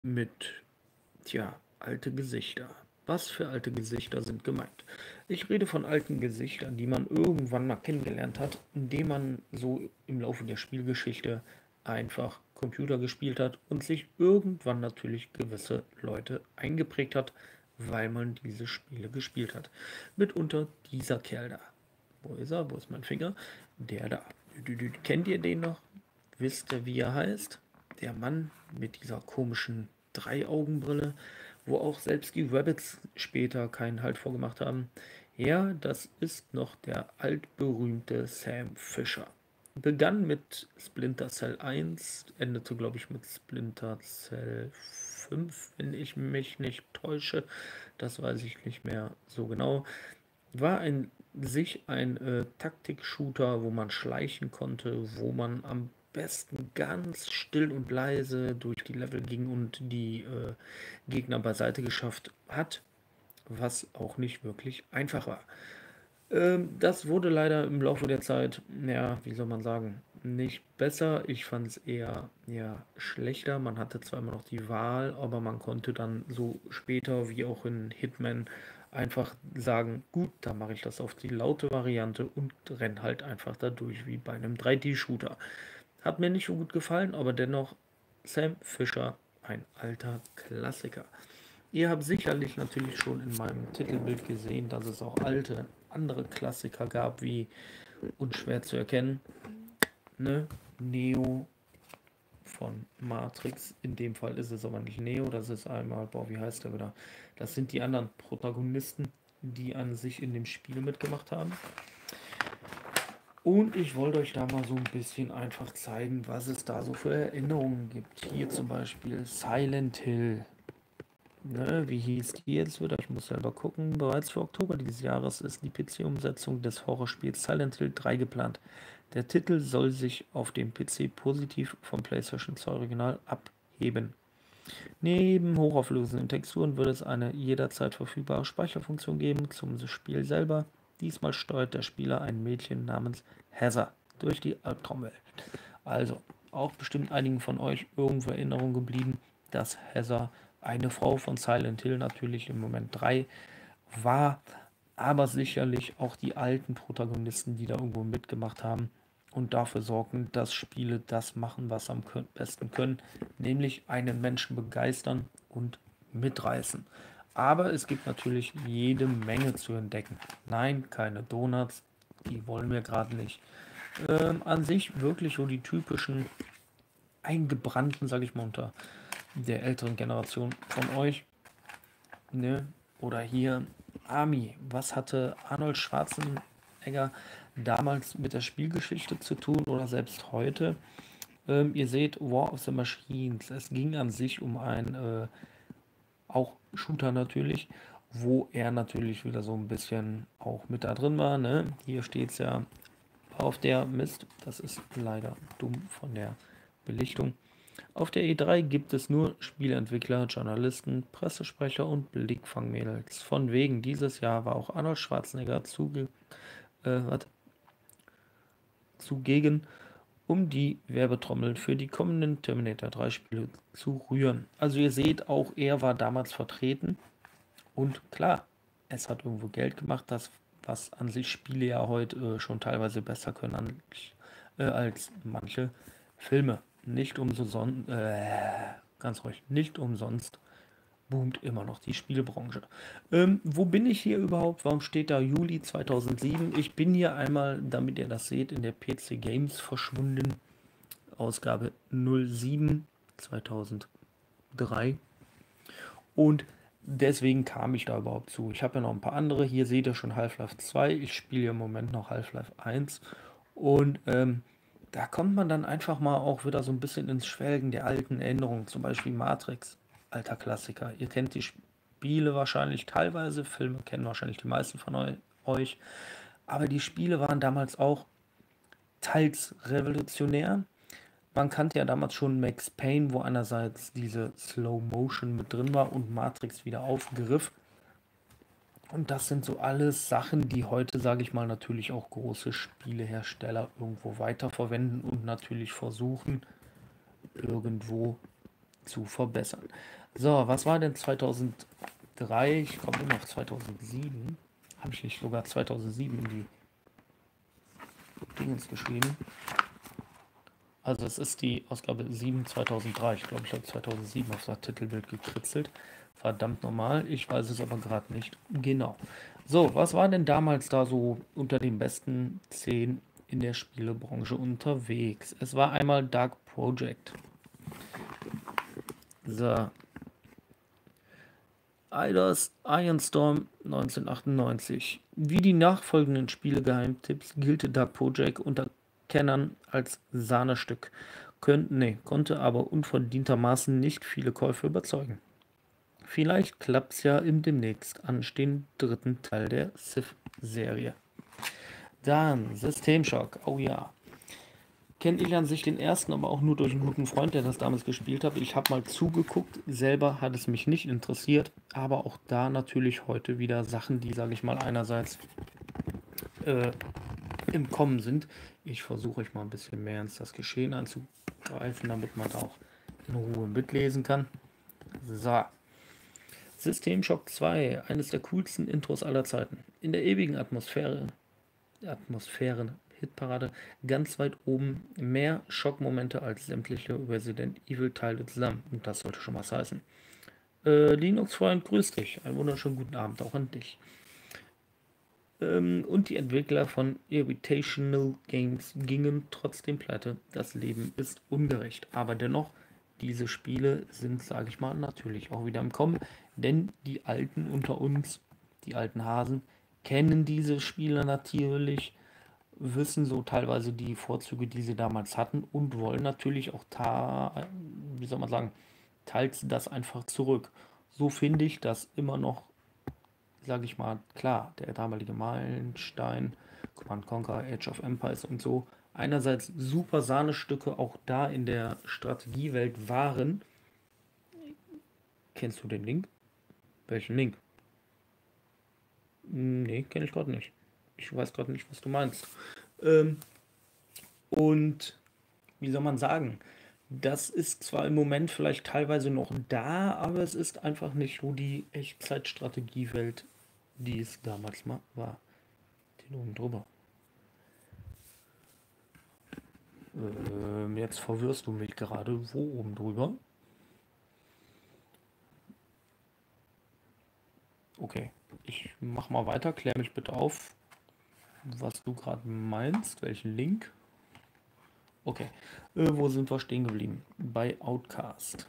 mit, tja, alte Gesichter. Was für alte Gesichter sind gemeint? Ich rede von alten Gesichtern, die man irgendwann mal kennengelernt hat, indem man so im Laufe der Spielgeschichte einfach Computer gespielt hat und sich irgendwann natürlich gewisse Leute eingeprägt hat, weil man diese Spiele gespielt hat. Mitunter dieser Kerl da. Wo ist er? Wo ist mein Finger? Der da. Kennt ihr den noch? Wisst ihr, wie er heißt? Der Mann mit dieser komischen Dreiaugenbrille, wo auch selbst die Rabbits später keinen Halt vorgemacht haben. Ja, das ist noch der altberühmte Sam Fisher. Begann mit Splinter Cell 1, endete, glaube ich, mit Splinter Cell 5, wenn ich mich nicht täusche. Das weiß ich nicht mehr so genau. War ein Taktik-Shooter, wo man schleichen konnte, wo man am besten ganz still und leise durch die Level ging und die Gegner beiseite geschafft hat, was auch nicht wirklich einfach war. Das wurde leider im Laufe der Zeit, ja, wie soll man sagen, nicht besser. Ich fand es eher ja, schlechter. Man hatte zwar immer noch die Wahl, aber man konnte dann so später wie auch in Hitman einfach sagen, gut, dann mache ich das auf die laute Variante und renn halt einfach da durch wie bei einem 3D-Shooter. Hat mir nicht so gut gefallen, aber dennoch Sam Fisher, ein alter Klassiker. Ihr habt sicherlich natürlich schon in meinem Titelbild gesehen, dass es auch alte, andere Klassiker gab, wie unschwer zu erkennen, ne? Neo von Matrix. In dem Fall ist es aber nicht Neo, das ist einmal, boah, wie heißt der wieder? Das sind die anderen Protagonisten, die an sich in dem Spiel mitgemacht haben. Und ich wollte euch da mal so ein bisschen einfach zeigen, was es da so für Erinnerungen gibt. Hier zum Beispiel Silent Hill. Ne, wie hieß die jetzt wieder? Ich muss selber gucken. Bereits für Oktober dieses Jahres ist die PC-Umsetzung des Horrorspiels Silent Hill 3 geplant. Der Titel soll sich auf dem PC positiv vom PlayStation 2 Original abheben. Neben hochauflösenden Texturen wird es eine jederzeit verfügbare Speicherfunktion geben zum Spiel selber. Diesmal steuert der Spieler ein Mädchen namens Heather durch die Albtraumwelt. Also, auch bestimmt einigen von euch irgendwo Erinnerung geblieben, dass Heather eine Frau von Silent Hill natürlich im Moment 3 war, aber sicherlich auch die alten Protagonisten, die da irgendwo mitgemacht haben und dafür sorgen, dass Spiele das machen, was sie am besten können, nämlich einen Menschen begeistern und mitreißen. Aber es gibt natürlich jede Menge zu entdecken. Nein, keine Donuts, die wollen wir gerade nicht. An sich wirklich so die typischen eingebrannten, sage ich mal, unter der älteren Generation von euch. Ne? Oder hier Army. Was hatte Arnold Schwarzenegger damals mit der Spielgeschichte zu tun oder selbst heute? Ihr seht War of the Machines. Es ging an sich um ein auch Shooter natürlich, wo er natürlich wieder so ein bisschen auch mit da drin war. Ne? Hier steht es ja auf der Mist. Das ist leider dumm von der Belichtung. Auf der E3 gibt es nur Spieleentwickler, Journalisten, Pressesprecher und Blickfangmädels. Von wegen dieses Jahr war auch Arnold Schwarzenegger zugegen, um die Werbetrommel für die kommenden Terminator 3 Spiele zu rühren. Also ihr seht, auch er war damals vertreten und klar, es hat irgendwo Geld gemacht, das was an sich Spiele ja heute schon teilweise besser können als manche Filme. Nicht umsonst, ganz ruhig, nicht umsonst boomt immer noch die Spielebranche. Wo bin ich hier überhaupt? Warum steht da Juli 2007? Ich bin hier einmal, damit ihr das seht, in der PC Games verschwunden. Ausgabe 07 2003. Und deswegen kam ich da überhaupt zu. Ich habe ja noch ein paar andere. Hier seht ihr schon Half-Life 2. Ich spiele im Moment noch Half-Life 1. Und da kommt man dann einfach mal auch wieder so ein bisschen ins Schwelgen der alten Erinnerungen. Zum Beispiel Matrix, alter Klassiker. Ihr kennt die Spiele wahrscheinlich teilweise. Filme kennen wahrscheinlich die meisten von euch. Aber die Spiele waren damals auch teils revolutionär. Man kannte ja damals schon Max Payne, wo einerseits diese Slow Motion mit drin war und Matrix wieder aufgriff. Und das sind so alles Sachen, die heute, sage ich mal, natürlich auch große Spielehersteller irgendwo weiterverwenden und natürlich versuchen, irgendwo zu verbessern. So, was war denn 2003? Ich komme immer auf 2007. Habe ich nicht sogar 2007 in die Dingens geschrieben? Also es ist die Ausgabe 7 2003. Ich glaube, ich habe 2007 auf das Titelbild gekritzelt. Verdammt normal. Ich weiß es aber gerade nicht genau. So, was war denn damals da so unter den besten 10 in der Spielebranche unterwegs? Es war einmal Dark Project. So, Eidos Iron Storm 1998. Wie die nachfolgenden Spiele-Geheimtipps gilt Dark Project unter Kennern als Sahnestück, konnte aber unverdientermaßen nicht viele Käufe überzeugen. Vielleicht klappt's ja im demnächst anstehenden dritten Teil der Civ-Serie. Dann Systemschock, oh ja. Kenne ich an sich den ersten, aber auch nur durch einen guten Freund, der das damals gespielt hat. Ich habe mal zugeguckt, selber hat es mich nicht interessiert, aber auch da natürlich heute wieder Sachen, die, sage ich mal, einerseits im Kommen sind. Ich versuche euch mal ein bisschen mehr ins das Geschehen einzugreifen, damit man da auch in Ruhe mitlesen kann. So. Systemschock 2, eines der coolsten Intros aller Zeiten. In der ewigen Atmosphären-Hitparade ganz weit oben, mehr Schockmomente als sämtliche Resident Evil-Teile zusammen. Und das sollte schon was heißen. Linux-Freund, grüß dich. Einen wunderschönen guten Abend auch an dich. Und die Entwickler von Irritational Games gingen trotzdem pleite. Das Leben ist ungerecht. Aber dennoch, diese Spiele sind, sage ich mal, natürlich auch wieder im Kommen. Denn die Alten unter uns, die alten Hasen, kennen diese Spiele natürlich, wissen so teilweise die Vorzüge, die sie damals hatten und wollen natürlich auch wie soll man sagen, teils das einfach zurück. So finde ich, dass immer noch, sage ich mal, klar, der damalige Meilenstein, Command Conquer, Age of Empires und so, einerseits super Sahnestücke auch da in der Strategiewelt waren. Kennst du den Link? Welchen Link? Nee, kenne ich gerade nicht. Ich weiß gerade nicht, was du meinst. Und wie soll man sagen? Das ist zwar im Moment vielleicht teilweise noch da, aber es ist einfach nicht so die Echtzeitstrategiewelt, die es damals mal war. Den oben drüber. Jetzt verwirrst du mich gerade. Wo oben drüber? Okay, ich mach mal weiter. Klär mich bitte auf, was du gerade meinst. Welchen Link? Okay, wo sind wir stehen geblieben? Bei Outcast.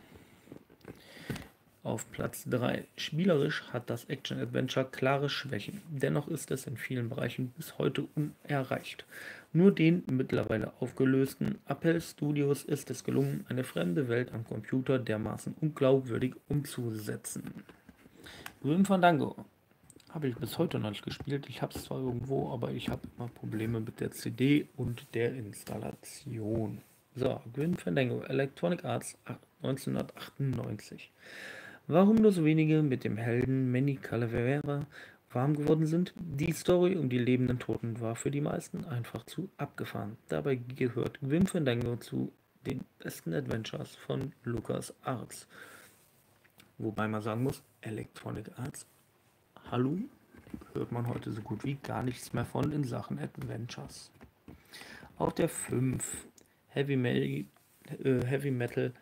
Auf Platz 3. Spielerisch hat das Action-Adventure klare Schwächen. Dennoch ist es in vielen Bereichen bis heute unerreicht. Nur den mittlerweile aufgelösten Apple Studios ist es gelungen, eine fremde Welt am Computer dermaßen unglaubwürdig umzusetzen. Grim Fandango habe ich bis heute noch nicht gespielt. Ich habe es zwar irgendwo, aber ich habe immer Probleme mit der CD und der Installation. So, Grim Fandango, Electronic Arts 1998. Warum nur so wenige mit dem Helden Manny Calavera warm geworden sind? Die Story um die lebenden Toten war für die meisten einfach zu abgefahren. Dabei gehört Grim Fandango zu den besten Adventures von LucasArts. Wobei man sagen muss, Electronic Arts, hallo, hört man heute so gut wie gar nichts mehr von in Sachen Adventures. Auf der 5 Heavy Metal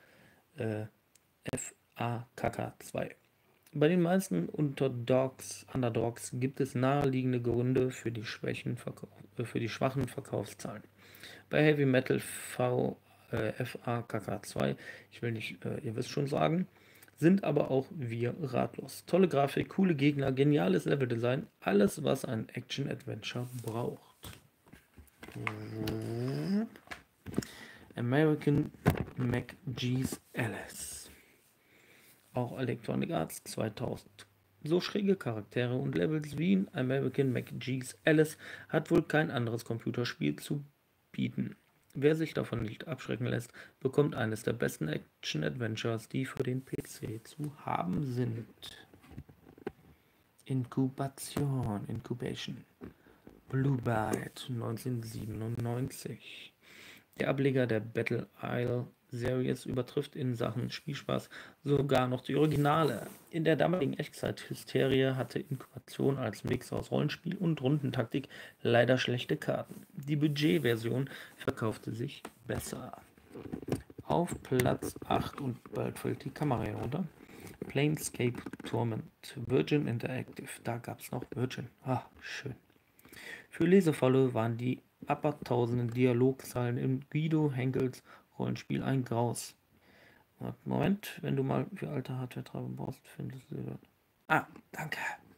FAKK2. Bei den meisten Underdogs gibt es naheliegende Gründe für die schwachen Verkaufszahlen. Bei Heavy Metal FAKK2, ich will nicht, ihr wisst schon sagen, sind aber auch wir ratlos. Tolle Grafik, coole Gegner, geniales Leveldesign, alles was ein Action-Adventure braucht. American McGee's Alice. Auch Electronic Arts 2000. So schräge Charaktere und Levels wie in American McGee's Alice hat wohl kein anderes Computerspiel zu bieten. Wer sich davon nicht abschrecken lässt, bekommt eines der besten Action-Adventures, die für den PC zu haben sind. Incubation. Blue Byte 1997. Der Ableger der Battle Isle Series übertrifft in Sachen Spielspaß sogar noch die Originale. In der damaligen Echtzeit-Hysterie hatte Inkubation als Mix aus Rollenspiel und Rundentaktik leider schlechte Karten. Die Budgetversion verkaufte sich besser. Auf Platz 8 und bald fällt die Kamera herunter. Planescape Torment, Virgin Interactive. Da gab es noch Virgin. Ah, schön. Für Lesefalle waren die abertausenden Dialogzeilen in Guido Henkels Rollenspiel ein Graus. Moment, wenn du mal für alte Hardware-Treiber brauchst, findest du das. Ah, danke.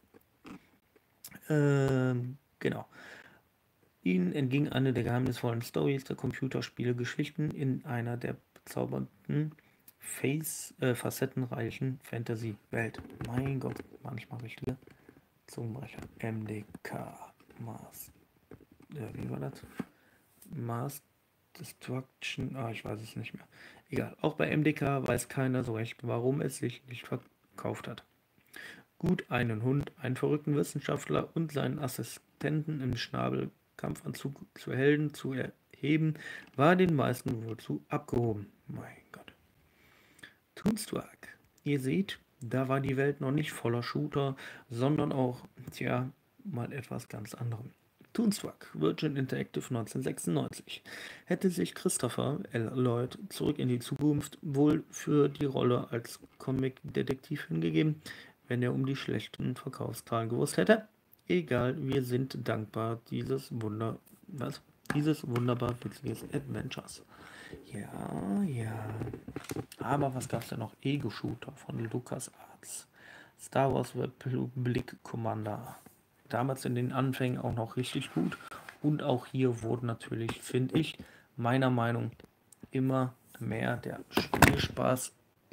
Genau. Ihnen entging eine der geheimnisvollen Storys der Computerspiele-Geschichten in einer der bezaubernden, facettenreichen Fantasy-Welt. Mein Gott, manchmal richtige Zungenbrecher. MDK. Wie war das? Mass Destruction. Ich weiß es nicht mehr. Egal. Auch bei MDK weiß keiner so recht, warum es sich nicht verkauft hat. Gut einen Hund, einen verrückten Wissenschaftler und seinen Assistenten im Schnabelkampfanzug zu Helden zu erheben, war den meisten wohl zu abgehoben. Mein Gott. Toonstruck. Ihr seht, da war die Welt noch nicht voller Shooter, sondern auch, mal etwas ganz anderem. Toonstruck, Virgin Interactive 1996. Hätte sich Christopher L. Lloyd zurück in die Zukunft wohl für die Rolle als Comic-Detektiv hingegeben, wenn er um die schlechten Verkaufszahlen gewusst hätte? Egal, wir sind dankbar dieses wunderbar witziges Adventures. Ja. Aber was gab es denn noch? Ego-Shooter von LucasArts. Star Wars Republic Commander. Damals in den Anfängen auch noch richtig gut. Und auch hier wurde natürlich, finde ich, meiner Meinung nach immer mehr der Spielspaß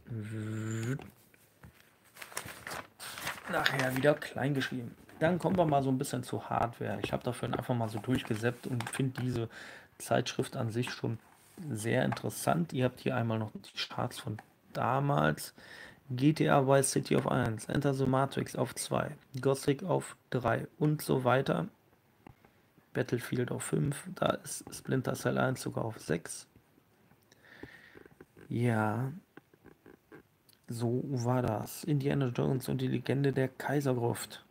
nachher wieder klein geschrieben. Dann kommen wir mal so ein bisschen zu Hardware. Ich habe dafür einfach mal so durchgesäppt und finde diese Zeitschrift an sich schon sehr interessant. Ihr habt hier einmal noch die Charts von damals. GTA Vice City auf 1, Enter the Matrix auf 2, Gothic auf 3 und so weiter. Battlefield auf 5, da ist Splinter Cell 1 sogar auf 6. Ja, so war das. Indiana Jones und die Legende der Kaisergruft.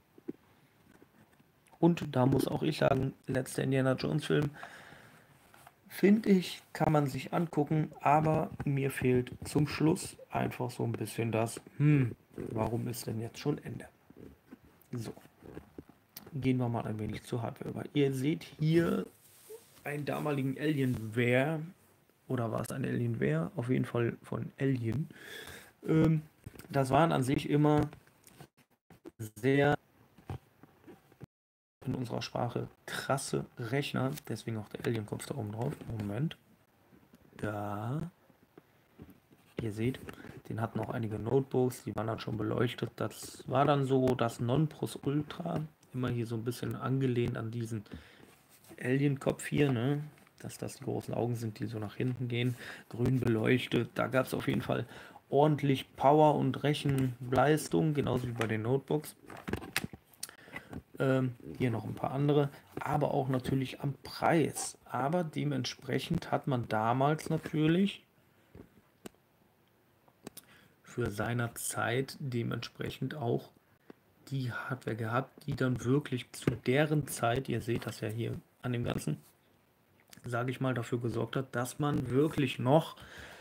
Und da muss auch ich sagen, letzter Indiana Jones Film, finde ich, kann man sich angucken, aber mir fehlt zum Schluss einfach so ein bisschen das, warum ist denn jetzt schon Ende? So, gehen wir mal ein wenig zur Hardware über. Ihr seht hier einen damaligen Alienware, oder war es ein Alienware? Auf jeden Fall von Alien. Das waren an sich immer sehr, in unserer Sprache, krasse Rechner, deswegen auch der Alienkopf da oben drauf. Moment. Da. Ihr seht, den hatten auch einige Notebooks, die waren dann schon beleuchtet. Das war dann so das Nonplusultra. Immer hier so ein bisschen angelehnt an diesen Alienkopf hier, ne? Dass das die großen Augen sind, die so nach hinten gehen. Grün beleuchtet. Da gab es auf jeden Fall ordentlich Power und Rechenleistung, genauso wie bei den Notebooks. Hier noch ein paar andere, aber auch natürlich am Preis. Aber dementsprechend hat man damals natürlich für seiner Zeit dementsprechend auch die Hardware gehabt, die dann wirklich zu deren Zeit, ihr seht das ja hier an dem Ganzen, sage ich mal, dafür gesorgt hat, dass man wirklich noch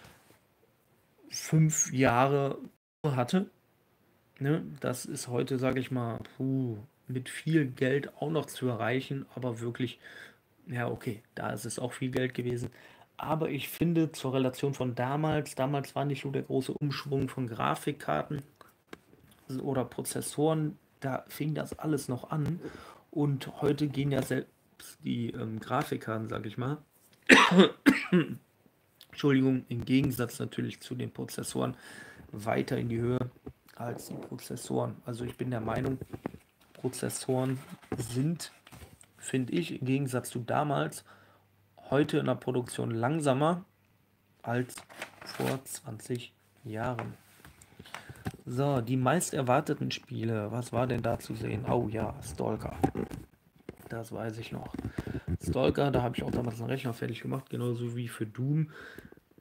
5 Jahre hatte. Ne? Das ist heute, sage ich mal, mit viel Geld auch noch zu erreichen, aber wirklich, ja okay, da ist es auch viel Geld gewesen. Aber ich finde, zur Relation von damals war nicht so der große Umschwung von Grafikkarten oder Prozessoren, da fing das alles noch an. Und heute gehen ja selbst die Grafikkarten, sage ich mal, Entschuldigung, im Gegensatz natürlich zu den Prozessoren weiter in die Höhe als die Prozessoren. Also ich bin der Meinung, Prozessoren sind, finde ich, im Gegensatz zu damals, heute in der Produktion langsamer als vor 20 Jahren. So, die meist erwarteten Spiele, was war denn da zu sehen? Oh ja, Stalker. Das weiß ich noch. Stalker, da habe ich auch damals einen Rechner fertig gemacht, genauso wie für Doom.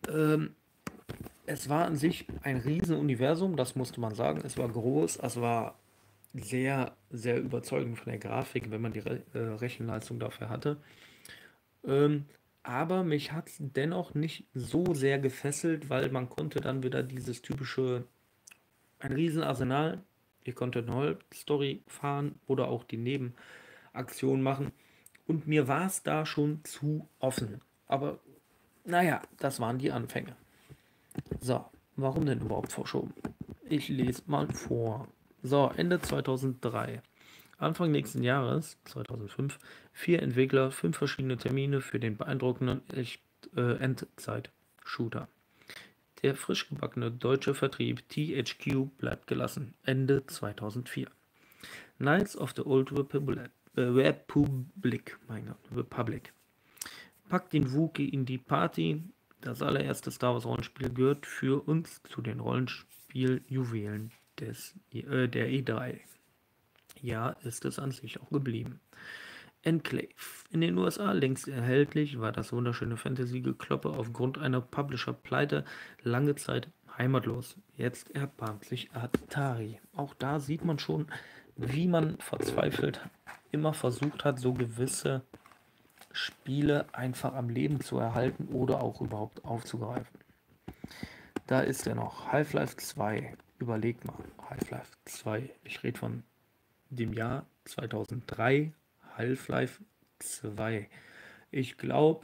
Ähm, Es war an sich ein Riesenuniversum, das musste man sagen. Es war groß, es war sehr, sehr überzeugend von der Grafik, wenn man die Rechenleistung dafür hatte. Ähm, aber mich hat es dennoch nicht so sehr gefesselt, weil man konnte dann wieder dieses typische, ein Riesenarsenal, ihr konntet eine Hauptstory fahren oder auch die Nebenaktion machen. Und mir war es da schon zu offen. Aber naja, das waren die Anfänge. So, warum denn überhaupt verschoben? Ich lese mal vor. So, Ende 2003. Anfang nächsten Jahres, 2005, 4 Entwickler, 5 verschiedene Termine für den beeindruckenden Endzeit-Shooter. Der frisch gebackene deutsche Vertrieb THQ bleibt gelassen. Ende 2004. Knights of the Old Republic, mein Gott, Republic. Packt den Wookie in die Party. Das allererste Star Wars Rollenspiel gehört für uns zu den Rollenspiel-Juwelen der E3. Ja, ist es an sich auch geblieben. Enclave. In den USA längst erhältlich, war das wunderschöne Fantasy-Gekloppe aufgrund einer Publisher-Pleite lange Zeit heimatlos. Jetzt erbarmt sich Atari. Auch da sieht man schon, wie man verzweifelt immer versucht hat, so gewisse Spiele einfach am Leben zu erhalten oder auch überhaupt aufzugreifen. Da ist er noch. Half-Life 2. Überlegt mal. Half-Life 2. Ich rede von dem Jahr 2003. Half-Life 2. Ich glaube,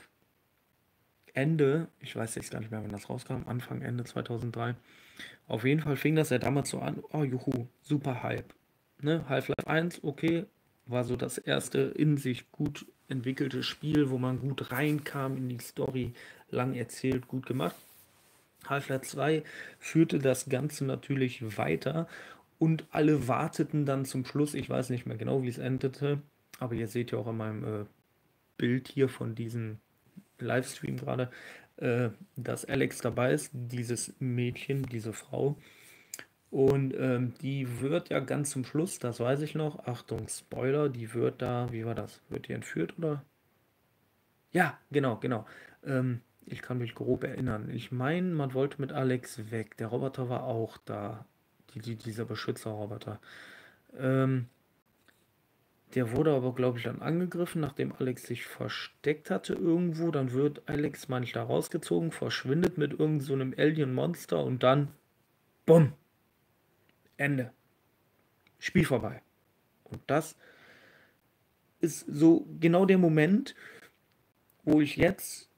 ich weiß jetzt gar nicht mehr, wann das rauskam, Anfang, Ende 2003. Auf jeden Fall fing das ja damals so an. Oh, juhu, super Hype. Ne? Half-Life 1, okay, war so das erste in sich gut entwickelte Spiel, wo man gut reinkam in die Story, lang erzählt, gut gemacht. Half-Life 2 führte das Ganze natürlich weiter und alle warteten dann zum Schluss, ich weiß nicht mehr genau, wie es endete, aber ihr seht ja auch an meinem Bild hier von diesem Livestream gerade, dass Alex dabei ist, dieses Mädchen, diese Frau. Und die wird ja ganz zum Schluss, das weiß ich noch, Achtung, Spoiler, die wird da, wie war das? Wird die entführt oder? Ja, genau, genau. Ich kann mich grob erinnern. Ich meine, man wollte mit Alex weg. Der Roboter war auch da. Dieser Beschützerroboter. Ähm, Der wurde aber, glaube ich, dann angegriffen, nachdem Alex sich versteckt hatte irgendwo. Dann wird Alex manchmal da rausgezogen, verschwindet mit irgend so einem Alien-Monster und dann, bumm, Ende. Spiel vorbei. Und das ist so genau der Moment, wo ich jetzt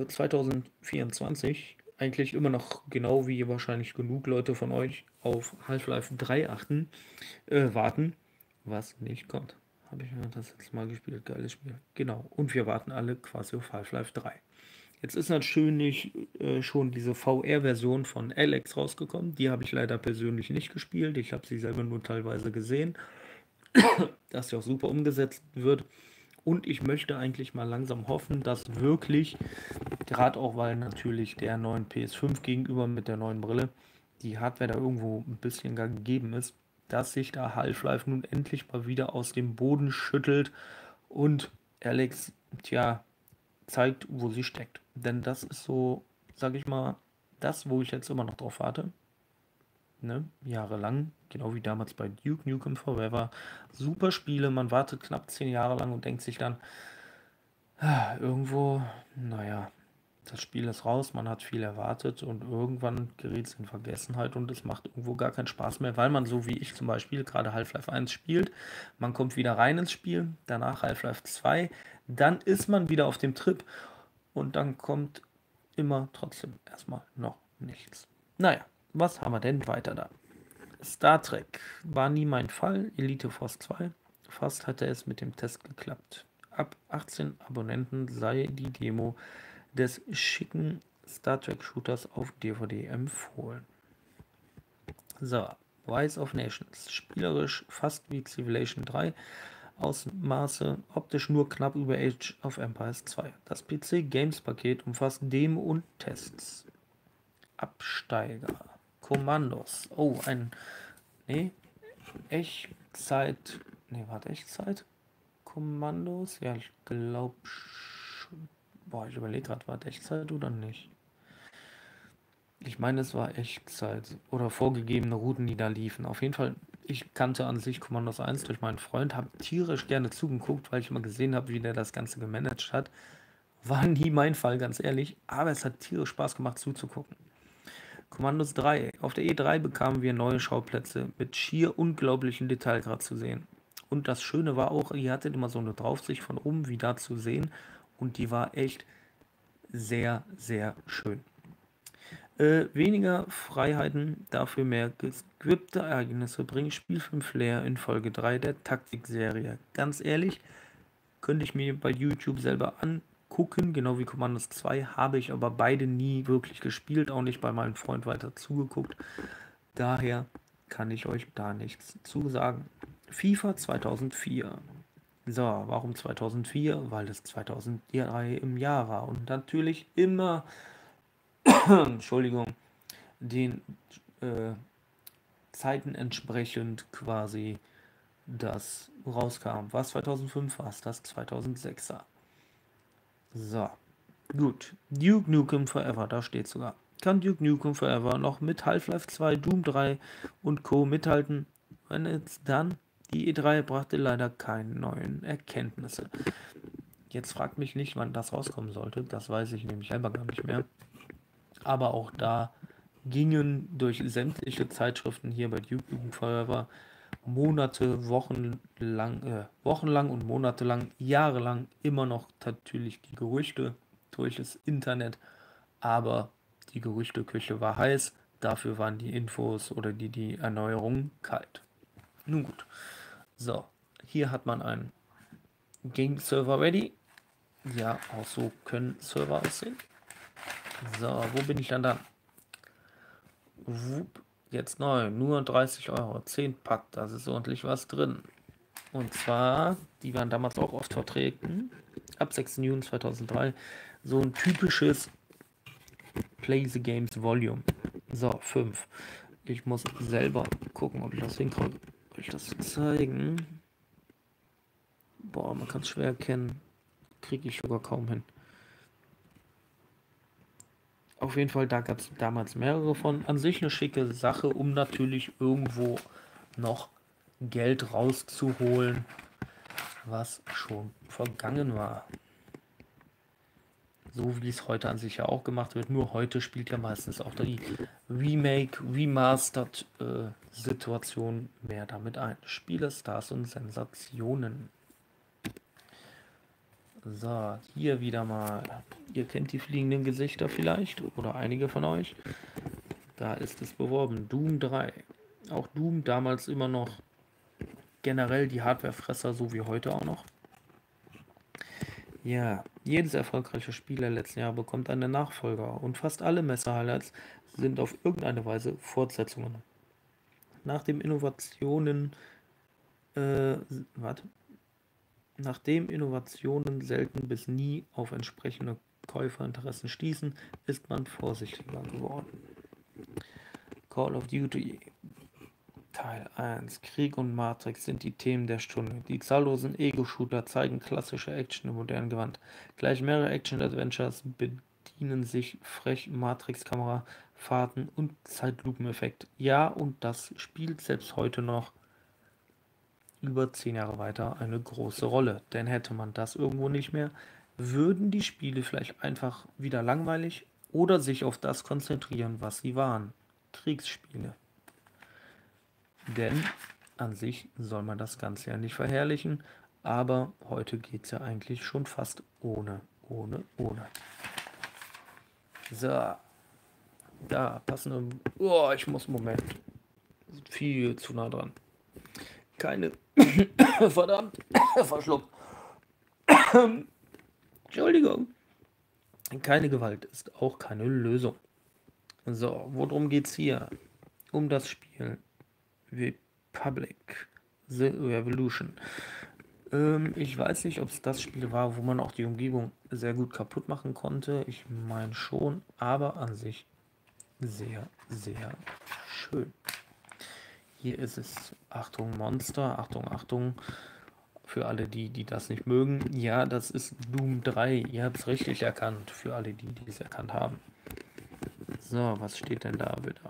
2024 eigentlich immer noch genau wie wahrscheinlich genug Leute von euch auf Half-Life 3 warten, was nicht kommt. Habe ich mir das jetzt mal gespielt, geiles Spiel. Genau, und wir warten alle quasi auf Half-Life 3. Jetzt ist natürlich schon diese VR-Version von Alex rausgekommen. Die habe ich leider persönlich nicht gespielt. Ich habe sie selber nur teilweise gesehen, dass sie auch super umgesetzt wird. Und ich möchte eigentlich mal langsam hoffen, dass wirklich, gerade auch weil natürlich der neuen PS5 gegenüber mit der neuen Brille, die Hardware da irgendwo ein bisschen gar gegeben ist, dass sich da Half-Life nun endlich mal wieder aus dem Boden schüttelt und Alex, tja, zeigt, wo sie steckt. Denn das ist so, sag ich mal, das, wo ich jetzt immer noch drauf warte. Ne? Jahrelang, genau wie damals bei Duke Nukem Forever. Super Spiele, man wartet knapp 10 Jahre lang und denkt sich dann, irgendwo, naja, das Spiel ist raus, man hat viel erwartet und irgendwann gerät es in Vergessenheit und es macht irgendwo gar keinen Spaß mehr, weil man so wie ich zum Beispiel gerade Half-Life 1 spielt, man kommt wieder rein ins Spiel, danach Half-Life 2, dann ist man wieder auf dem Trip und dann kommt immer trotzdem erstmal noch nichts. Naja, was haben wir denn weiter da? Star Trek war nie mein Fall, Elite Force 2. Fast hatte es mit dem Test geklappt. Ab 18 Abonnenten sei die Demo des schicken Star Trek Shooters auf DVD empfohlen. So, Rise of Nations. Spielerisch fast wie Civilization 3. Ausmaße optisch nur knapp über Age of Empires 2. Das PC Games Paket umfasst Demo und Tests. Absteiger. Kommandos. Oh, Nee, Echtzeit. Nee, warte, Echtzeit? Kommandos? Ja, ich glaube schon. Boah, ich überlege gerade, war das Echtzeit oder nicht? Ich meine, es war Echtzeit oder vorgegebene Routen, die da liefen. Auf jeden Fall, ich kannte an sich Commandos 1 durch meinen Freund, habe tierisch gerne zugeguckt, weil ich mal gesehen habe, wie der das Ganze gemanagt hat. War nie mein Fall, ganz ehrlich, aber es hat tierisch Spaß gemacht zuzugucken. Commandos 3. Auf der E3 bekamen wir neue Schauplätze mit schier unglaublichen Detailgrad zu sehen. Und das Schöne war auch, ihr hattet immer so eine Draufsicht von oben, wie da zu sehen. Und die war echt sehr, sehr schön. Weniger Freiheiten, dafür mehr gescriptete Ereignisse bringen Spielfilm Flair in Folge 3 der Taktikserie. Ganz ehrlich, könnte ich mir bei YouTube selber angucken, genau wie Commandos 2, habe ich aber beide nie wirklich gespielt, auch nicht bei meinem Freund weiter zugeguckt. Daher kann ich euch da nichts zu sagen. FIFA 2004. So, warum 2004? Weil es 2003 im Jahr war und natürlich immer, Entschuldigung, den Zeiten entsprechend quasi das rauskam. Was 2005 war es, das 2006er. So, gut. Duke Nukem Forever, da steht sogar. Kann Duke Nukem Forever noch mit Half-Life 2, Doom 3 und Co. mithalten? Wenn es dann, die E3 brachte leider keine neuen Erkenntnisse. Jetzt fragt mich nicht, wann das rauskommen sollte. Das weiß ich nämlich selber gar nicht mehr. Aber auch da gingen durch sämtliche Zeitschriften hier bei Duke Nukem Forever Monate, Wochenlang und monatelang, jahrelang immer noch natürlich die Gerüchte durch das Internet, aber die Gerüchteküche war heiß, dafür waren die Infos oder die Erneuerungen kalt. Nun gut, so, hier hat man einen Game Server ready. Ja, auch so können Server aussehen. So, wo bin ich dann dann? Wupp, jetzt neu, nur 30 Euro, 10 Pack, das ist ordentlich was drin. Und zwar, die waren damals auch oft vertreten, ab 6. Juni 2003, so ein typisches Play the Games Volume. So, 5. Ich muss selber gucken, ob ich das hinkriege, euch das zu zeigen. Boah, man kann es schwer erkennen. Kriege ich sogar kaum hin. Auf jeden Fall, da gab es damals mehrere von. An sich eine schicke Sache, um natürlich irgendwo noch Geld rauszuholen, was schon vergangen war. So wie es heute an sich ja auch gemacht wird. Nur heute spielt ja meistens auch die Remake, Remastered Situation mehr damit ein. Spiele, Stars und Sensationen. So, hier wieder mal. Ihr kennt die fliegenden Gesichter vielleicht oder einige von euch. Da ist es beworben. Doom 3. Auch Doom damals immer noch generell die Hardwarefresser, so wie heute auch noch. Ja, jedes erfolgreiche Spiel der letzten Jahre bekommt einen Nachfolger und fast alle Messe-Highlights sind auf irgendeine Weise Fortsetzungen. Nachdem Innovationen selten bis nie auf entsprechende Käuferinteressen stießen, ist man vorsichtiger geworden. Call of Duty Teil 1. Krieg und Matrix sind die Themen der Stunde. Die zahllosen Ego-Shooter zeigen klassische Action im modernen Gewand. Gleich mehrere Action-Adventures bedienen sich frech Matrix-Kamera, Fahrten und Zeitlupeneffekt. Ja, und das spielt selbst heute noch über 10 Jahre weiter eine große Rolle. Denn hätte man das irgendwo nicht mehr, würden die Spiele vielleicht einfach wieder langweilig oder sich auf das konzentrieren, was sie waren. Kriegsspiele. Denn an sich soll man das Ganze ja nicht verherrlichen, aber heute geht es ja eigentlich schon fast ohne. So, da passen. Oh, ich muss, Moment. Viel zu nah dran. Keine. Verdammt, verschluckt. Entschuldigung. Keine Gewalt ist auch keine Lösung. So, worum geht's hier? Um das Spiel Republic The Revolution. Ich weiß nicht, ob es das Spiel war, wo man auch die Umgebung sehr gut kaputt machen konnte. Ich meine schon, aber an sich sehr, sehr schön. Hier ist es, Achtung Monster, Achtung, für alle die das nicht mögen. Ja, das ist Doom 3, ihr habt es richtig erkannt, für alle die es erkannt haben. So, was steht denn da wieder?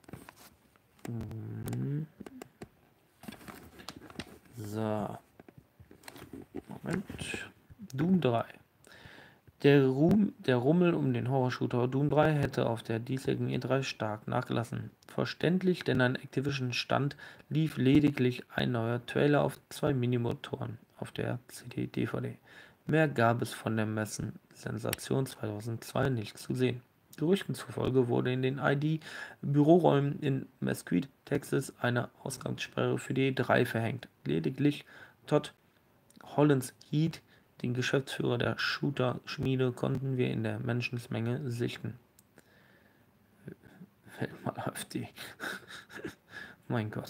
So. Moment. Doom 3. Der Rummel um den Horror-Shooter Doom 3 hätte auf der diesjährigen E3 stark nachgelassen. Verständlich, denn an Activision-Stand lief lediglich ein neuer Trailer auf 2 Minimotoren auf der CD-DVD. Mehr gab es von der Messen-Sensation 2002 nicht zu sehen. Gerüchten zufolge wurde in den ID-Büroräumen in Mesquite, Texas, eine Ausgangssperre für die E3 verhängt. Lediglich Todd Hollins Heat, den Geschäftsführer der Shooter-Schmiede, konnten wir in der Menschenmenge sichten. Fällt mal AfD. Mein Gott.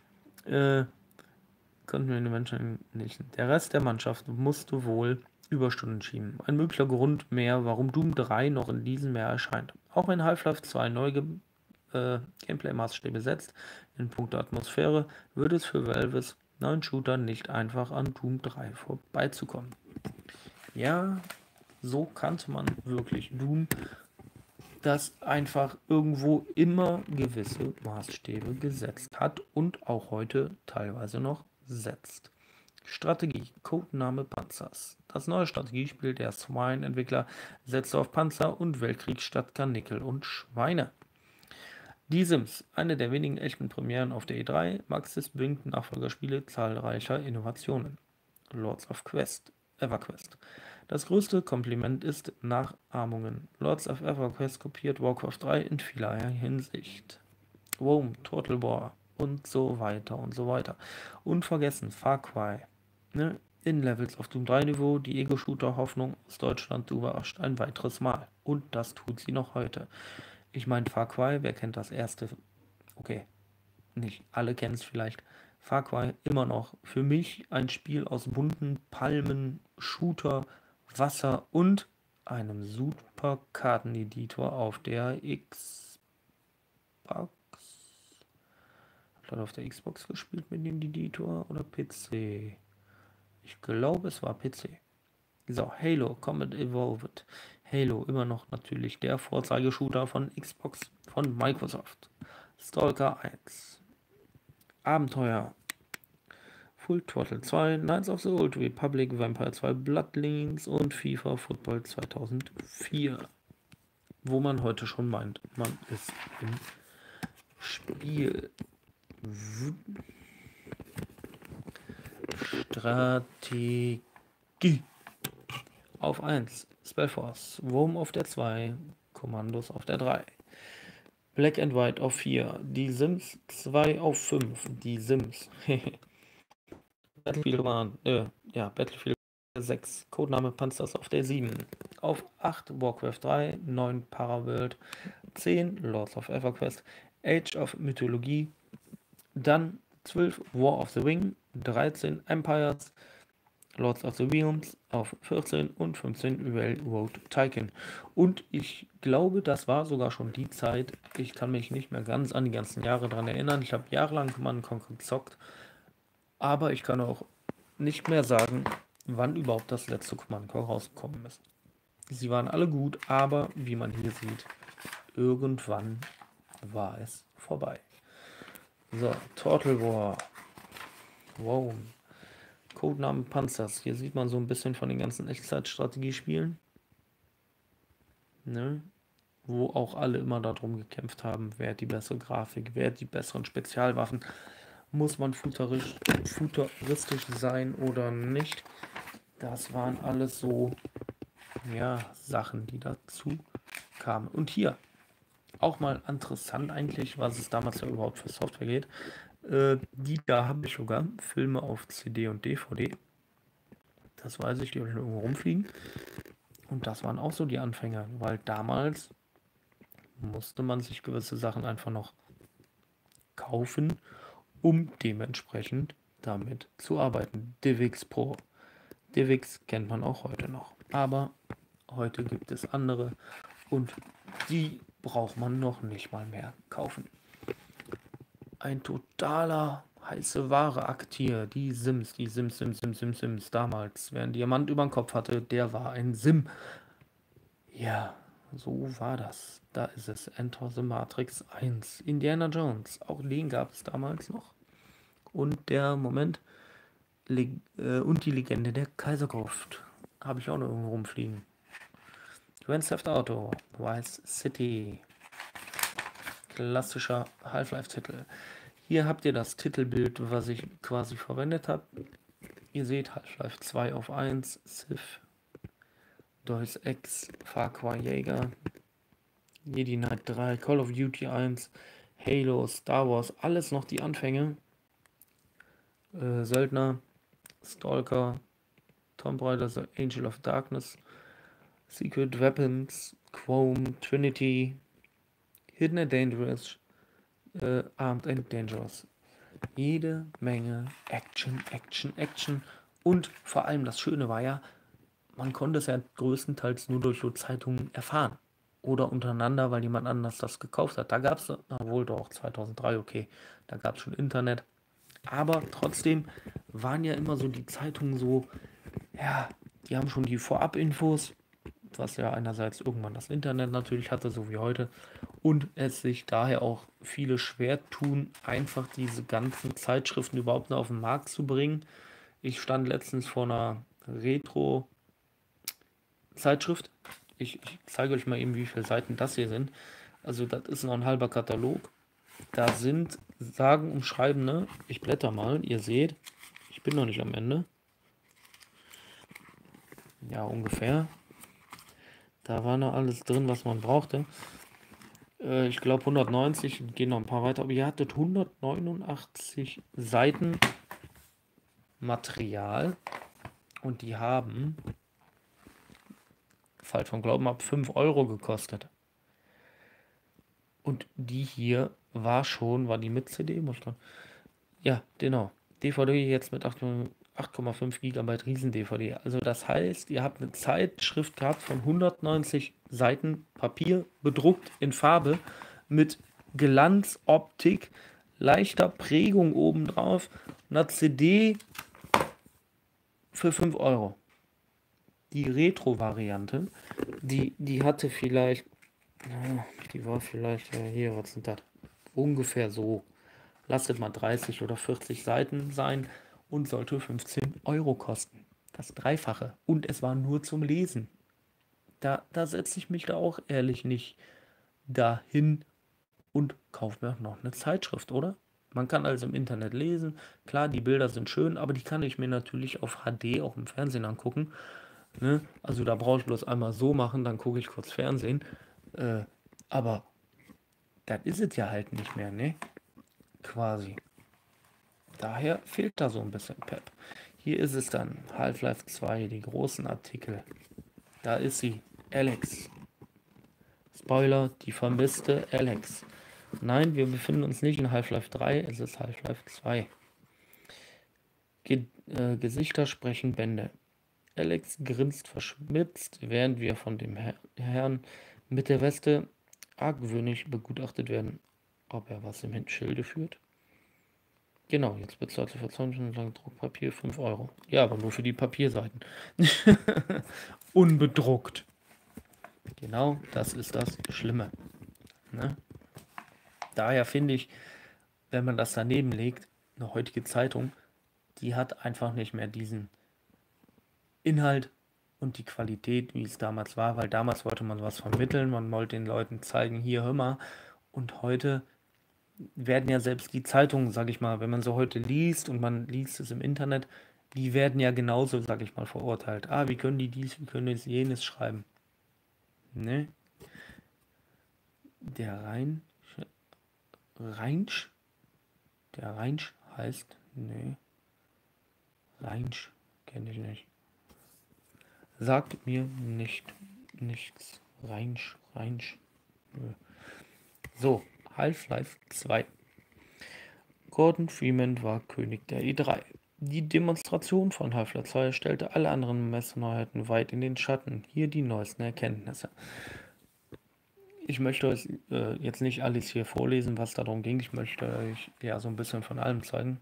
Konnten wir in der Menschenmenge nicht. Der Rest der Mannschaft musste wohl Überstunden schieben. Ein möglicher Grund mehr, warum Doom 3 noch in diesem Jahr erscheint. Auch wenn Half-Life 2 neue Gameplay-Maßstäbe setzt, in puncto Atmosphäre, wird es für Valves neuen Shooter nicht einfach an Doom 3 vorbeizukommen. Ja, so kannte man wirklich Doom, das einfach irgendwo immer gewisse Maßstäbe gesetzt hat und auch heute teilweise noch setzt. Strategie, Codename Panzers. Das neue Strategiespiel der Swine-Entwickler setzte auf Panzer und Weltkrieg statt Karnickel und Schweine. Die Sims, eine der wenigen echten Premieren auf der E3, Maxis bringt Nachfolgerspiele zahlreicher Innovationen. Lords of EverQuest. Das größte Kompliment ist Nachahmungen. Lords of EverQuest kopiert Warcraft 3 in vielerlei Hinsicht. Rome, Total War und so weiter und so weiter. Unvergessen Far Cry. Ne? In Levels auf Doom 3 Niveau, die Ego-Shooter-Hoffnung aus Deutschland überrascht ein weiteres Mal. Und das tut sie noch heute. Ich meine Far Cry, wer kennt das erste? Okay, nicht alle kennen es vielleicht. Far Cry immer noch für mich ein Spiel aus bunten Palmen, Shooter, Wasser und einem super Karteneditor auf der Xbox. Hat er auf der Xbox gespielt mit dem Editor oder PC? Ich glaube, es war PC. So, Halo Combat Evolved. Halo immer noch natürlich der Vorzeigeschooter von Xbox von Microsoft. Stalker 1. Abenteuer. Full Throttle 2, Knights of the Old Republic, Vampire 2, Bloodlines und FIFA Football 2004. Wo man heute schon meint, man ist im Spiel. Strategie. Auf 1, Spellforce, Wurm auf der 2, Kommandos auf der 3. Black and White auf 4, die Sims 2 auf 5, die Sims. Battlefield 6, Codename Panzers auf der 7. Auf 8 Warcraft 3, 9 Paraworld, 10 Lords of EverQuest, Age of Mythologie, dann 12 War of the Ring, 13 Empires, Lords of the Realms auf 14 und 15 Railroad Tycoon. Und ich glaube, das war sogar schon die Zeit, ich kann mich nicht mehr ganz an die ganzen Jahre dran erinnern. Ich habe jahrelang Command & Conquer gezockt, aber ich kann auch nicht mehr sagen, wann überhaupt das letzte Command & Conquer rausgekommen ist. Sie waren alle gut, aber wie man hier sieht, irgendwann war es vorbei. So, Total War. Wow. Codename Panzers. Hier sieht man so ein bisschen von den ganzen Echtzeitstrategiespielen. Ne? Wo auch alle immer darum gekämpft haben, wer hat die bessere Grafik, wer hat die besseren Spezialwaffen. Muss man futuristisch sein oder nicht? Das waren alles so, ja, Sachen, die dazu kamen. Und hier, auch mal interessant eigentlich, was es damals ja überhaupt für Software geht. Die da habe ich sogar Filme auf CD und DVD. Das weiß ich, die habe ich noch irgendwo rumfliegen. Und das waren auch so die Anfänger, weil damals musste man sich gewisse Sachen einfach noch kaufen, um dementsprechend damit zu arbeiten. DivX Pro. DivX kennt man auch heute noch. Aber heute gibt es andere und die braucht man noch nicht mal mehr kaufen. Ein totaler heiße Ware-Akt hier. Die Sims. Damals, wer einen Diamant über den Kopf hatte, der war ein Sim. Ja, So war das. Da ist es. Enter the Matrix 1. Indiana Jones. Auch den gab es damals noch. Und der Moment. Und die Legende der Kaisergruft. Habe ich auch noch irgendwo rumfliegen. Grand Theft Auto. Vice City. Klassischer Half-Life-Titel. Hier habt ihr das Titelbild, was ich quasi verwendet habe. Ihr seht Half-Life 2 auf 1, Civ, Deus Ex, Far Cry Jäger, Jedi Knight 3, Call of Duty 1, Halo, Star Wars, alles noch die Anfänge. Söldner, Stalker, Tomb Raider, The Angel of Darkness, Secret Weapons, Chrome, Trinity, Hidden and Dangerous, Armed and Dangerous. Jede Menge Action, Action, Action. Und vor allem das Schöne war ja, man konnte es ja größtenteils nur durch so Zeitungen erfahren. Oder untereinander, weil jemand anders das gekauft hat. Da gab es, wohl doch, 2003, okay, da gab es schon Internet. Aber trotzdem waren ja immer so die Zeitungen so, ja, die haben schon die Vorab-Infos, was ja einerseits irgendwann das Internet natürlich hatte, so wie heute. Und es sich daher auch viele schwer tun, einfach diese ganzen Zeitschriften überhaupt noch auf den Markt zu bringen. Ich stand letztens vor einer Retro-Zeitschrift. Ich zeige euch mal eben, wie viele Seiten das hier sind. Also das ist noch ein halber Katalog. Da sind sagen und schreiben, ne? Ich blätter mal, ihr seht, ich bin noch nicht am Ende. Ja, ungefähr. Da war noch alles drin, was man brauchte. Ich glaube 190, gehen noch ein paar weiter, aber ihr hattet 189 Seiten Material und die haben, falsch von Glauben ab, 5 Euro gekostet. Und die hier war die mit CD? Ja, genau. DVD jetzt mit 8,5 GB Riesen-DVD. Also das heißt, ihr habt eine Zeitschrift gehabt von 190 Seiten Papier, bedruckt in Farbe, mit Glanzoptik, leichter Prägung obendrauf, einer CD für 5 Euro. Die Retro-Variante, die hatte vielleicht, die war vielleicht, hier, was sind das? Ungefähr so. Lasst mal 30 oder 40 Seiten sein und sollte 15 Euro kosten. Das Dreifache. Und es war nur zum Lesen. Da setze ich mich da auch ehrlich nicht dahin und kaufe mir noch eine Zeitschrift, oder? Man kann also im Internet lesen. Klar, die Bilder sind schön, aber die kann ich mir natürlich auf HD auch im Fernsehen angucken. Ne? Also da brauche ich bloß einmal so machen, dann gucke ich kurz Fernsehen. Aber das ist es ja halt nicht mehr, ne? Quasi. Daher fehlt da so ein bisschen Pep. Hier ist es dann, Half-Life 2, die großen Artikel. Da ist sie, Alex. Spoiler, die vermisste Alex. Nein, wir befinden uns nicht in Half-Life 3, es ist Half-Life 2. Gesichter sprechen Bände. Alex grinst verschmitzt, während wir von dem Herrn mit der Weste argwöhnisch begutachtet werden, ob er was im Schilde führt. Genau, jetzt bezahlt für 20 lang Druckpapier 5 Euro. Ja, aber nur für die Papierseiten. Unbedruckt. Genau, das ist das Schlimme. Ne? Daher finde ich, wenn man das daneben legt, eine heutige Zeitung, die hat einfach nicht mehr diesen Inhalt und die Qualität, wie es damals war, weil damals wollte man was vermitteln, man wollte den Leuten zeigen, hier, hör mal. Und heute werden ja selbst die Zeitungen, sag ich mal, wenn man so heute liest und man liest es im Internet, die werden ja genauso, sag ich mal, verurteilt. Ah, wie können die dies, wie können die jenes schreiben? Ne? Der Rheinsch? Der Rheinsch heißt, ne, Rheinsch kenne ich nicht. Sagt mir nichts. Rheinsch. Nö. So, Half-Life 2. Gordon Freeman war König der E3. Die Demonstration von Half-Life 2 stellte alle anderen Messeneuheiten weit in den Schatten. Hier die neuesten Erkenntnisse. Ich möchte euch jetzt nicht alles hier vorlesen, was darum ging. Ich möchte euch ja so ein bisschen von allem zeigen.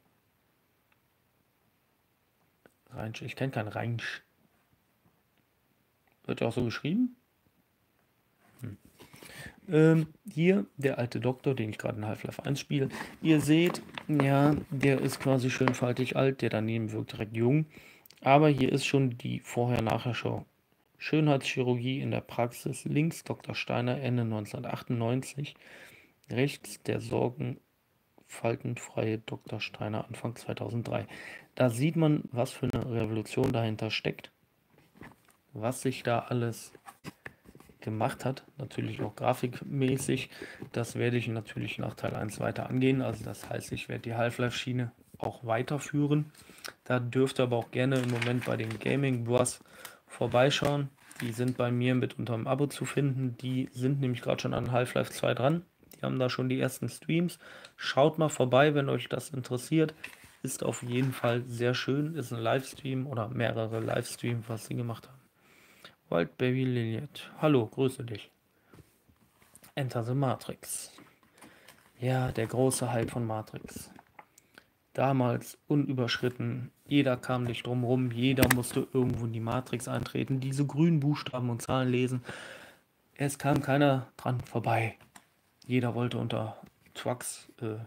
Rheinsch, ich kenne kein Rheinsch. Wird ja auch so geschrieben? Hier der alte Doktor, den ich gerade in Half-Life 1 spiele. Ihr seht, ja, der ist quasi schön faltig alt, der daneben wirkt direkt jung. Aber hier ist schon die Vorher-Nachher-Show. Schönheitschirurgie in der Praxis. Links Dr. Steiner, Ende 1998. Rechts der sorgenfaltenfreie Dr. Steiner, Anfang 2003. Da sieht man, was für eine Revolution dahinter steckt. Was sich da alles gemacht hat, natürlich auch grafikmäßig. Das werde ich natürlich nach Teil 1 weiter angehen. Also das heißt, ich werde die Half-Life-Schiene auch weiterführen. Da dürft ihr aber auch gerne im Moment bei den Gaming Bros vorbeischauen. Die sind bei mir mit unterm Abo zu finden. Die sind nämlich gerade schon an Half-Life 2 dran. Die haben da schon die ersten Streams. Schaut mal vorbei, wenn euch das interessiert. Ist auf jeden Fall sehr schön. Ist ein Livestream oder mehrere Livestreams, was sie gemacht haben. Wild Baby Lilith. Hallo, grüße dich. Enter the Matrix. Ja, der große Hype von Matrix. Damals unüberschritten. Jeder kam nicht drum rum. Jeder musste irgendwo in die Matrix eintreten. Diese grünen Buchstaben und Zahlen lesen. Es kam keiner dran vorbei. Jeder wollte unter Trucks,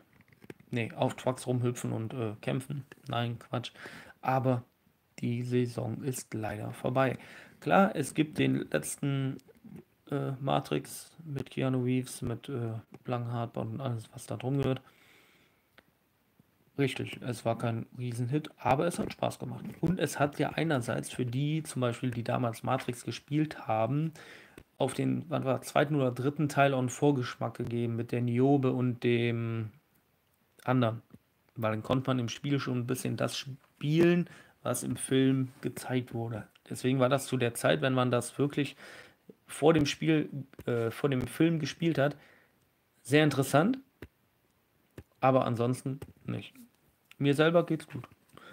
auf Trucks rumhüpfen und kämpfen. Nein, Quatsch. Aber die Saison ist leider vorbei. Klar, es gibt den letzten Matrix mit Keanu Reeves, mit Langhardt und alles, was da drum gehört. Richtig, es war kein Riesenhit, aber es hat Spaß gemacht. Und es hat ja einerseits für die, zum Beispiel, die damals Matrix gespielt haben, auf den, wann war, zweiten oder dritten Teil auch einen Vorgeschmack gegeben mit der Niobe und dem anderen. Weil dann konnte man im Spiel schon ein bisschen das spielen, was im Film gezeigt wurde. Deswegen war das zu der Zeit, wenn man das wirklich vor dem Spiel, vor dem Film gespielt hat, sehr interessant, aber ansonsten nicht. Mir selber geht's gut.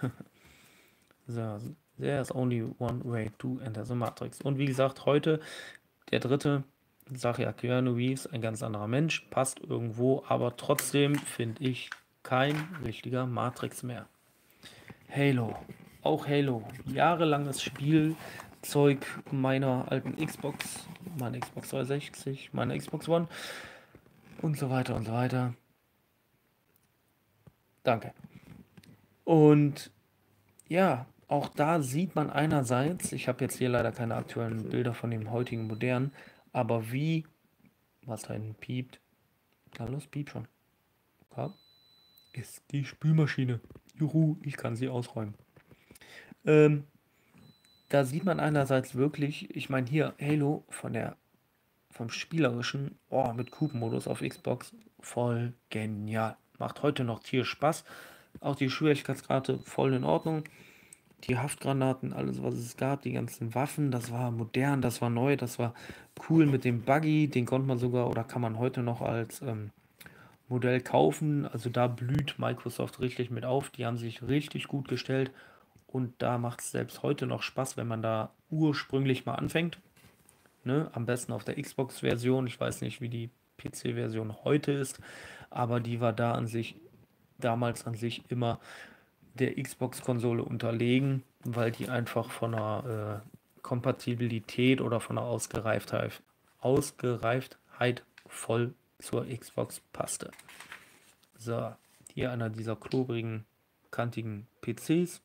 So, there's only one way to enter the Matrix. Und wie gesagt, heute der dritte, sage ja, Keanu Reeves, ein ganz anderer Mensch, passt irgendwo, aber trotzdem finde ich kein richtiger Matrix mehr. Halo, auch Halo, jahrelanges Spielzeug meiner alten Xbox, meine Xbox 360, meine Xbox One und so weiter und so weiter. Danke. Und ja, auch da sieht man einerseits, ich habe jetzt hier leider keine aktuellen Bilder von dem heutigen modernen, aber wie, was da hinten piept, na los, piep schon. Ja, ist die Spülmaschine. Juhu, ich kann sie ausräumen. Ähm, Da sieht man einerseits wirklich, ich meine hier Halo vom spielerischen, oh, mit Coop-Modus auf Xbox, voll genial. Macht heute noch Tier Spaß. Auch die Schwierigkeitsgrade voll in Ordnung. Die Haftgranaten, alles was es gab, die ganzen Waffen, das war modern, das war neu, das war cool mit dem Buggy, den konnte man sogar oder kann man heute noch als Modell kaufen. Also da blüht Microsoft richtig mit auf, die haben sich richtig gut gestellt und da macht es selbst heute noch Spaß, wenn man da ursprünglich mal anfängt. Ne? Am besten auf der Xbox-Version, ich weiß nicht, wie die PC-Version heute ist, aber die war damals an sich immer der Xbox-Konsole unterlegen, weil die einfach von der Kompatibilität oder von der Ausgereiftheit voll zur Xbox passte. So, hier einer dieser klobrigen, kantigen PCs.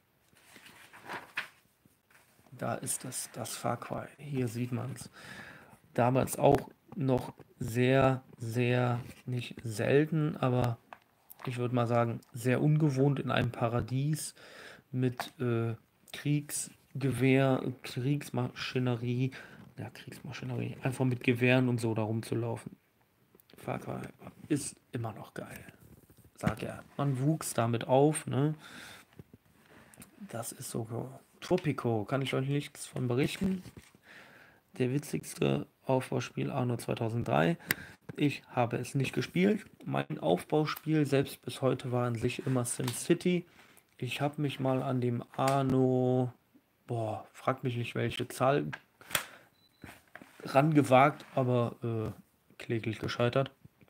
Da ist das Far Cry. Hier sieht man es. Damals auch noch sehr, sehr, nicht selten, aber ich würde mal sagen, sehr ungewohnt in einem Paradies mit Kriegsgewehr, Kriegsmaschinerie, einfach mit Gewehren und so da rumzulaufen. Far Cry ist immer noch geil. Sag ja, man wuchs damit auf, ne? Das ist so. Tropico, kann ich euch nichts von berichten. Der witzigste Aufbauspiel Anno 2003. Ich habe es nicht gespielt. Mein Aufbauspiel selbst bis heute war an sich immer SimCity. Ich habe mich mal an dem Anno, frag mich nicht welche Zahl, rangewagt, aber kläglich gescheitert.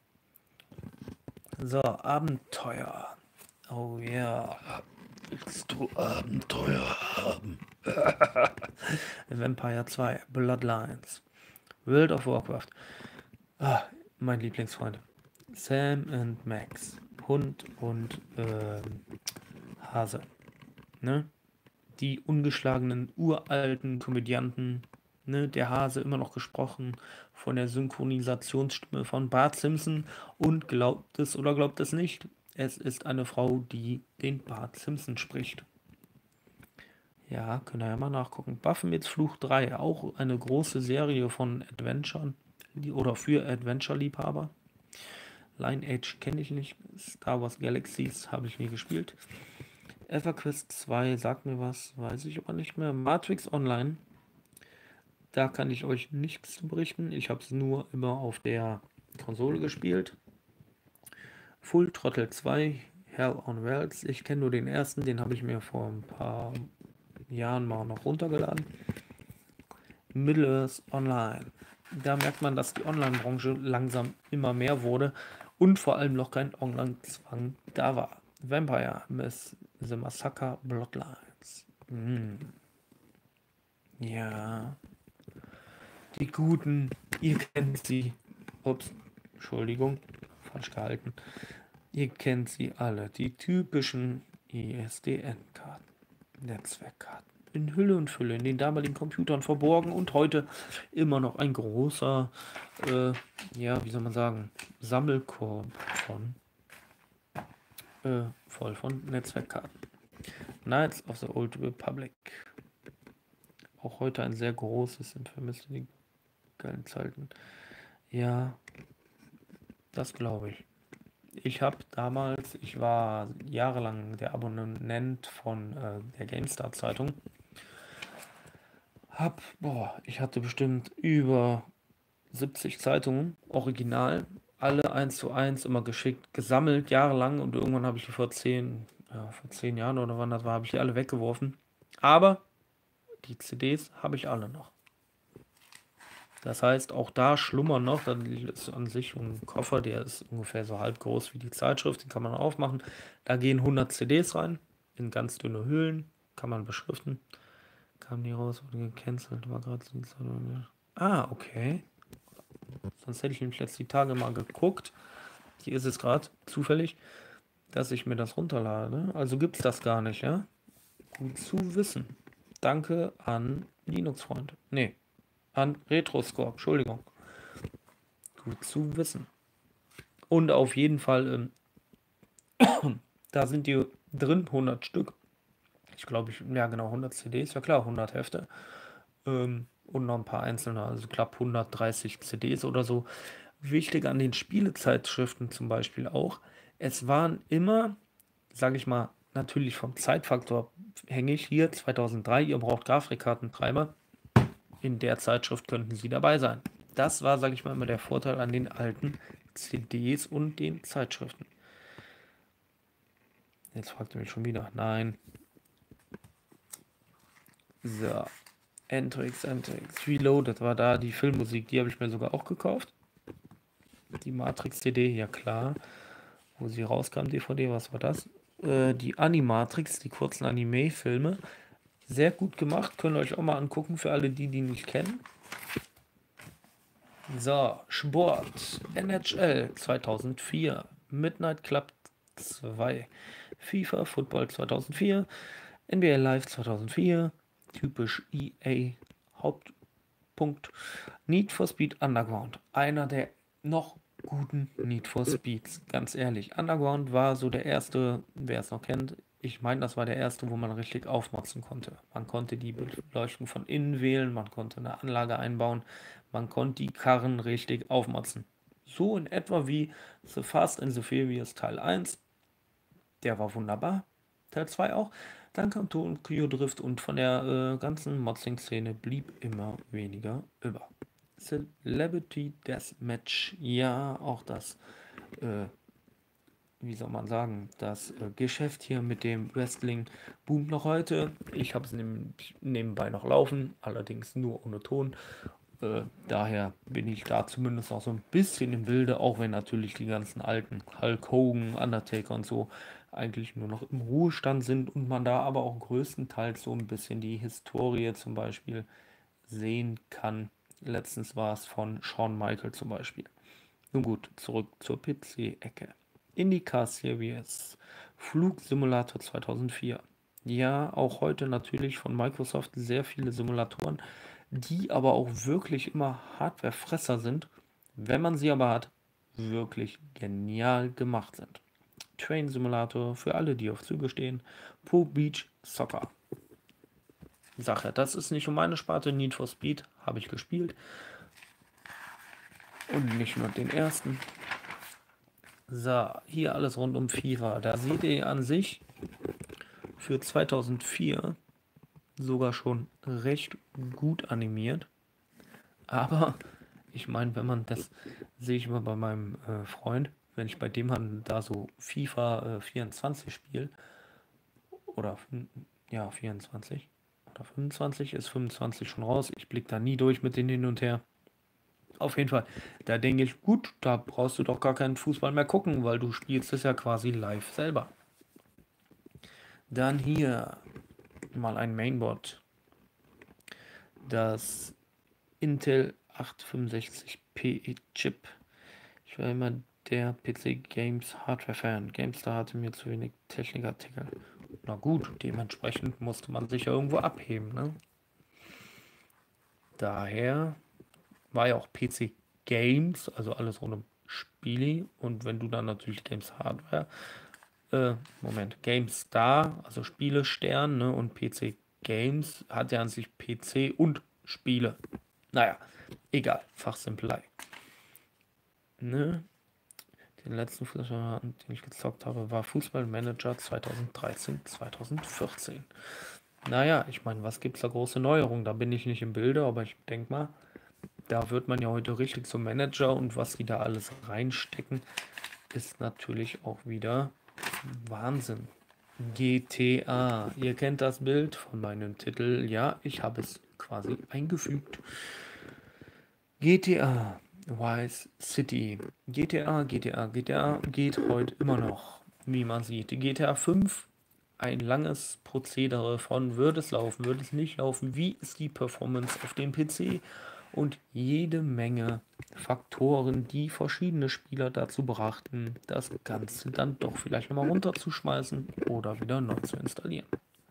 So, Abenteuer. Oh ja. Willst du Abenteuer haben? Vampire 2, Bloodlines. World of Warcraft. Ah, mein Lieblingsfreund. Sam und Max. Hund und Hase. Ne? Die ungeschlagenen, uralten Komödianten. Ne? Der Hase immer noch gesprochen von der Synchronisationsstimme von Bart Simpson. Und glaubt es oder glaubt es nicht, es ist eine Frau, die den Bart Simpson spricht. Ja, könnt ihr ja mal nachgucken. Baphomets Fluch 3, auch eine große Serie von Adventuren oder für Adventure-Liebhaber. Lineage kenne ich nicht. Star Wars Galaxies habe ich nie gespielt. EverQuest 2 sagt mir was, weiß ich aber nicht mehr. Matrix Online, da kann ich euch nichts zu berichten. Ich habe es nur immer auf der Konsole gespielt. Full Throttle 2, Hell on Wheels. Ich kenne nur den ersten, den habe ich mir vor ein paar Jahren mal noch runtergeladen. Middle-earth Online. Da merkt man, dass die Online-Branche langsam immer mehr wurde und vor allem noch kein Online-Zwang da war. Vampire Miss The Massacre Bloodlines. Ja, die Guten, ihr kennt sie. Ups, Entschuldigung, falsch gehalten. Ihr kennt sie alle, die typischen ISDN-Karten, Netzwerkkarten. In Hülle und Fülle, in den damaligen Computern verborgen und heute immer noch ein großer, ja, wie soll man sagen, Sammelkorb von, voll von Netzwerkkarten. Knights of the Old Republic. Auch heute ein sehr großes im Vermisst die geilen Zeiten. Ja, das glaube ich. Ich habe damals, ich war jahrelang der Abonnent von der GameStar Zeitung. Ich hatte bestimmt über 70 Zeitungen, original, alle 1:1 immer geschickt, gesammelt, jahrelang und irgendwann habe ich die vor 10 Jahren oder wann das war, habe ich die alle weggeworfen. Aber die CDs habe ich alle noch. Das heißt, auch da schlummern noch, dann ist an sich ein Koffer, der ist ungefähr so halb groß wie die Zeitschrift, den kann man aufmachen. Da gehen 100 CDs rein, in ganz dünne Hüllen, kann man beschriften. Kam die raus, wurde gecancelt, war gerade so. Ah, okay. Sonst hätte ich nämlich jetzt die Tage mal geguckt. Hier ist es gerade zufällig, dass ich mir das runterlade. Also gibt es das gar nicht, ja? Gut zu wissen. Danke an Linux-Freund. Nee, an Retroscore, Entschuldigung. Gut zu wissen. Und auf jeden Fall, da sind die drin, 100 Stück. Ich glaube, ja genau, 100 CDs, ja klar, 100 Hefte. Und noch ein paar einzelne, also knapp 130 CDs oder so. Wichtig an den Spielezeitschriften zum Beispiel auch, es waren immer, sage ich mal, natürlich vom Zeitfaktor hängig. Hier 2003, ihr braucht Grafikkartentreiber. In der Zeitschrift könnten sie dabei sein. Das war, sage ich mal, immer der Vorteil an den alten CDs und den Zeitschriften. Jetzt fragt ihr mich schon wieder. Nein. So. Entrix Reloaded war da die Filmmusik. Die habe ich mir sogar auch gekauft. Die Matrix-CD, ja klar. Wo sie rauskam, DVD, was war das? Die Animatrix, die kurzen Anime-Filme. Sehr gut gemacht, könnt ihr euch auch mal angucken, für alle die nicht kennen. So, Sport. NHL 2004. Midnight Club 2. FIFA Football 2004. NBA Live 2004. Typisch EA. Hauptpunkt. Need for Speed Underground. Einer der noch guten Need for Speeds. Ganz ehrlich. Underground war so der erste, wer es noch kennt. Ich meine, das war der erste, wo man richtig aufmotzen konnte. Man konnte die Beleuchtung von innen wählen, man konnte eine Anlage einbauen, man konnte die Karren richtig aufmotzen. So in etwa wie The Fast and the Furious Teil 1. Der war wunderbar. Teil 2 auch. Dann kam Tokyo Drift und von der ganzen Modsing-Szene blieb immer weniger über. Celebrity Deathmatch, ja, auch das, wie soll man sagen, das Geschäft hier mit dem Wrestling boomt noch heute. Ich habe es nebenbei noch laufen, allerdings nur ohne Ton. Daher bin ich da zumindest noch so ein bisschen im Bilde, auch wenn natürlich die ganzen alten Hulk Hogan, Undertaker und so eigentlich nur noch im Ruhestand sind und man da aber auch größtenteils so ein bisschen die Historie zum Beispiel sehen kann, Letztens war es von Shawn Michael zum Beispiel. Nun gut, zurück zur PC-Ecke. IndyCar Series, Flugsimulator 2004. Ja, auch heute natürlich von Microsoft sehr viele Simulatoren, die aber auch wirklich immer Hardwarefresser sind, wenn man sie aber hat, wirklich genial gemacht sind. Train Simulator für alle, die auf Züge stehen. Pro Beach Soccer. Sache, das ist nicht um meine Sparte. Need for Speed habe ich gespielt. Und nicht nur den ersten. So, hier alles rund um FIFA. Da seht ihr an sich für 2004 sogar schon recht gut animiert. Aber ich meine, wenn man das sehe ich immer bei meinem Freund, wenn ich bei dem da so FIFA 24 spiele, oder ja, 24 oder 25, ist 25 schon raus. Ich blicke da nie durch mit den hin und her. Auf jeden Fall, da denke ich, gut, da brauchst du doch gar keinen Fußball mehr gucken, weil du spielst es ja quasi live selber. Dann hier mal ein Mainboard. Das Intel 865P Chip. Ich war immer der PC Games Hardware-Fan. GameStar hatte mir zu wenig Technikartikel. Na gut, dementsprechend musste man sich ja irgendwo abheben, ne? Daher war ja auch PC Games, also alles rund um Spiele. Und wenn du dann natürlich Games Hardware, GameStar, also Spiele Stern, ne? Und PC Games hat ja an sich PC und Spiele. Naja, egal, Fachsimpelei. Ne? Den letzten Fußball, den ich gezockt habe, war Fußballmanager 2013, 2014. Naja, ich meine, was gibt es da große Neuerungen? Da bin ich nicht im Bilde, aber ich denke mal, da wird man ja heute richtig zum Manager und was die da alles reinstecken, ist natürlich auch wieder Wahnsinn. GTA, ihr kennt das Bild von meinem Titel, ja, ich habe es quasi eingefügt. GTA, Vice City. GTA geht heute immer noch, wie man sieht. GTA 5, ein langes Prozedere von würde es laufen, würde es nicht laufen, wie ist die Performance auf dem PC und jede Menge Faktoren, die verschiedene Spieler dazu brachten, das Ganze dann doch vielleicht nochmal runterzuschmeißen oder wieder neu zu installieren.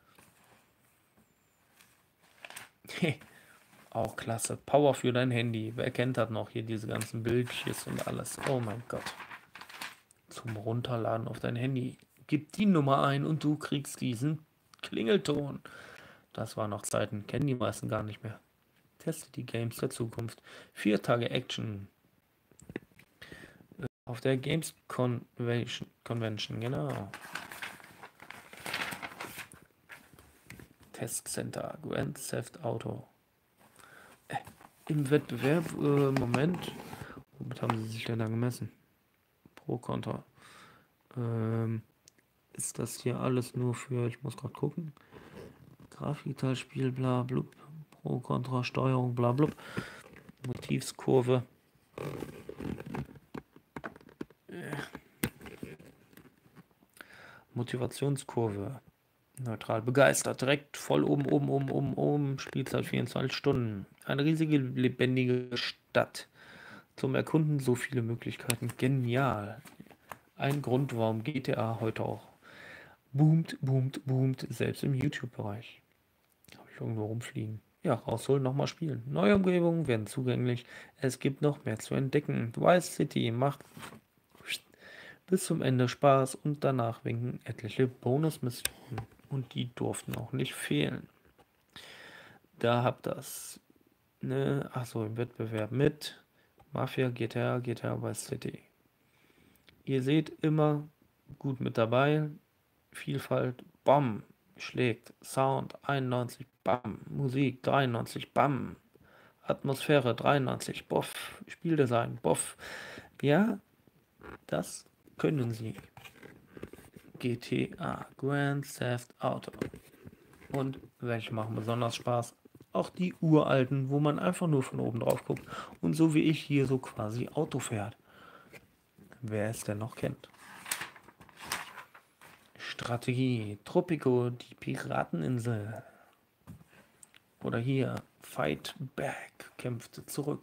Auch klasse. Power für dein Handy. Wer kennt das noch? Hier diese ganzen Bildschirme und alles. Oh mein Gott. Zum Runterladen auf dein Handy. Gib die Nummer ein und du kriegst diesen Klingelton. Das waren noch Zeiten. Kennen die meisten gar nicht mehr. Teste die Games der Zukunft. 4 Tage Action. Auf der Games Convention, genau. Test Center. Grand Theft Auto. Im Wettbewerb, Moment. Womit haben sie sich denn da gemessen? Pro Kontra. Ist das hier alles nur für, ich muss gerade gucken. Grafikteilspiel, bla blub. Pro Kontra Steuerung, bla blub. Motivskurve. Motivationskurve. Neutral begeistert. Direkt voll oben. Spielzeit 24 Stunden. Eine riesige, lebendige Stadt. Zum Erkunden so viele Möglichkeiten. Genial. Ein Grund, warum GTA heute auch boomt, selbst im YouTube-Bereich. Habe ich irgendwo rumfliegen. Ja, rausholen, nochmal spielen. Neue Umgebungen werden zugänglich. Es gibt noch mehr zu entdecken. Vice City macht bis zum Ende Spaß und danach winken etliche Bonusmissionen. Und die durften auch nicht fehlen. Da habt das. Ne? Achso, im Wettbewerb mit Mafia, GTA, Vice City. Ihr seht immer gut mit dabei. Vielfalt, Bam, schlägt. Sound 91, Bam. Musik 93, Bam. Atmosphäre 93, Boff. Spieldesign, Boff. Ja, das können sie. GTA, Grand Theft Auto. Und welche machen besonders Spaß? Auch die uralten, wo man einfach nur von oben drauf guckt und so wie ich hier so quasi Auto fährt. Wer es denn noch kennt. Strategie, Tropico, die Pirateninsel. Oder hier, Fight Back, kämpfte zurück.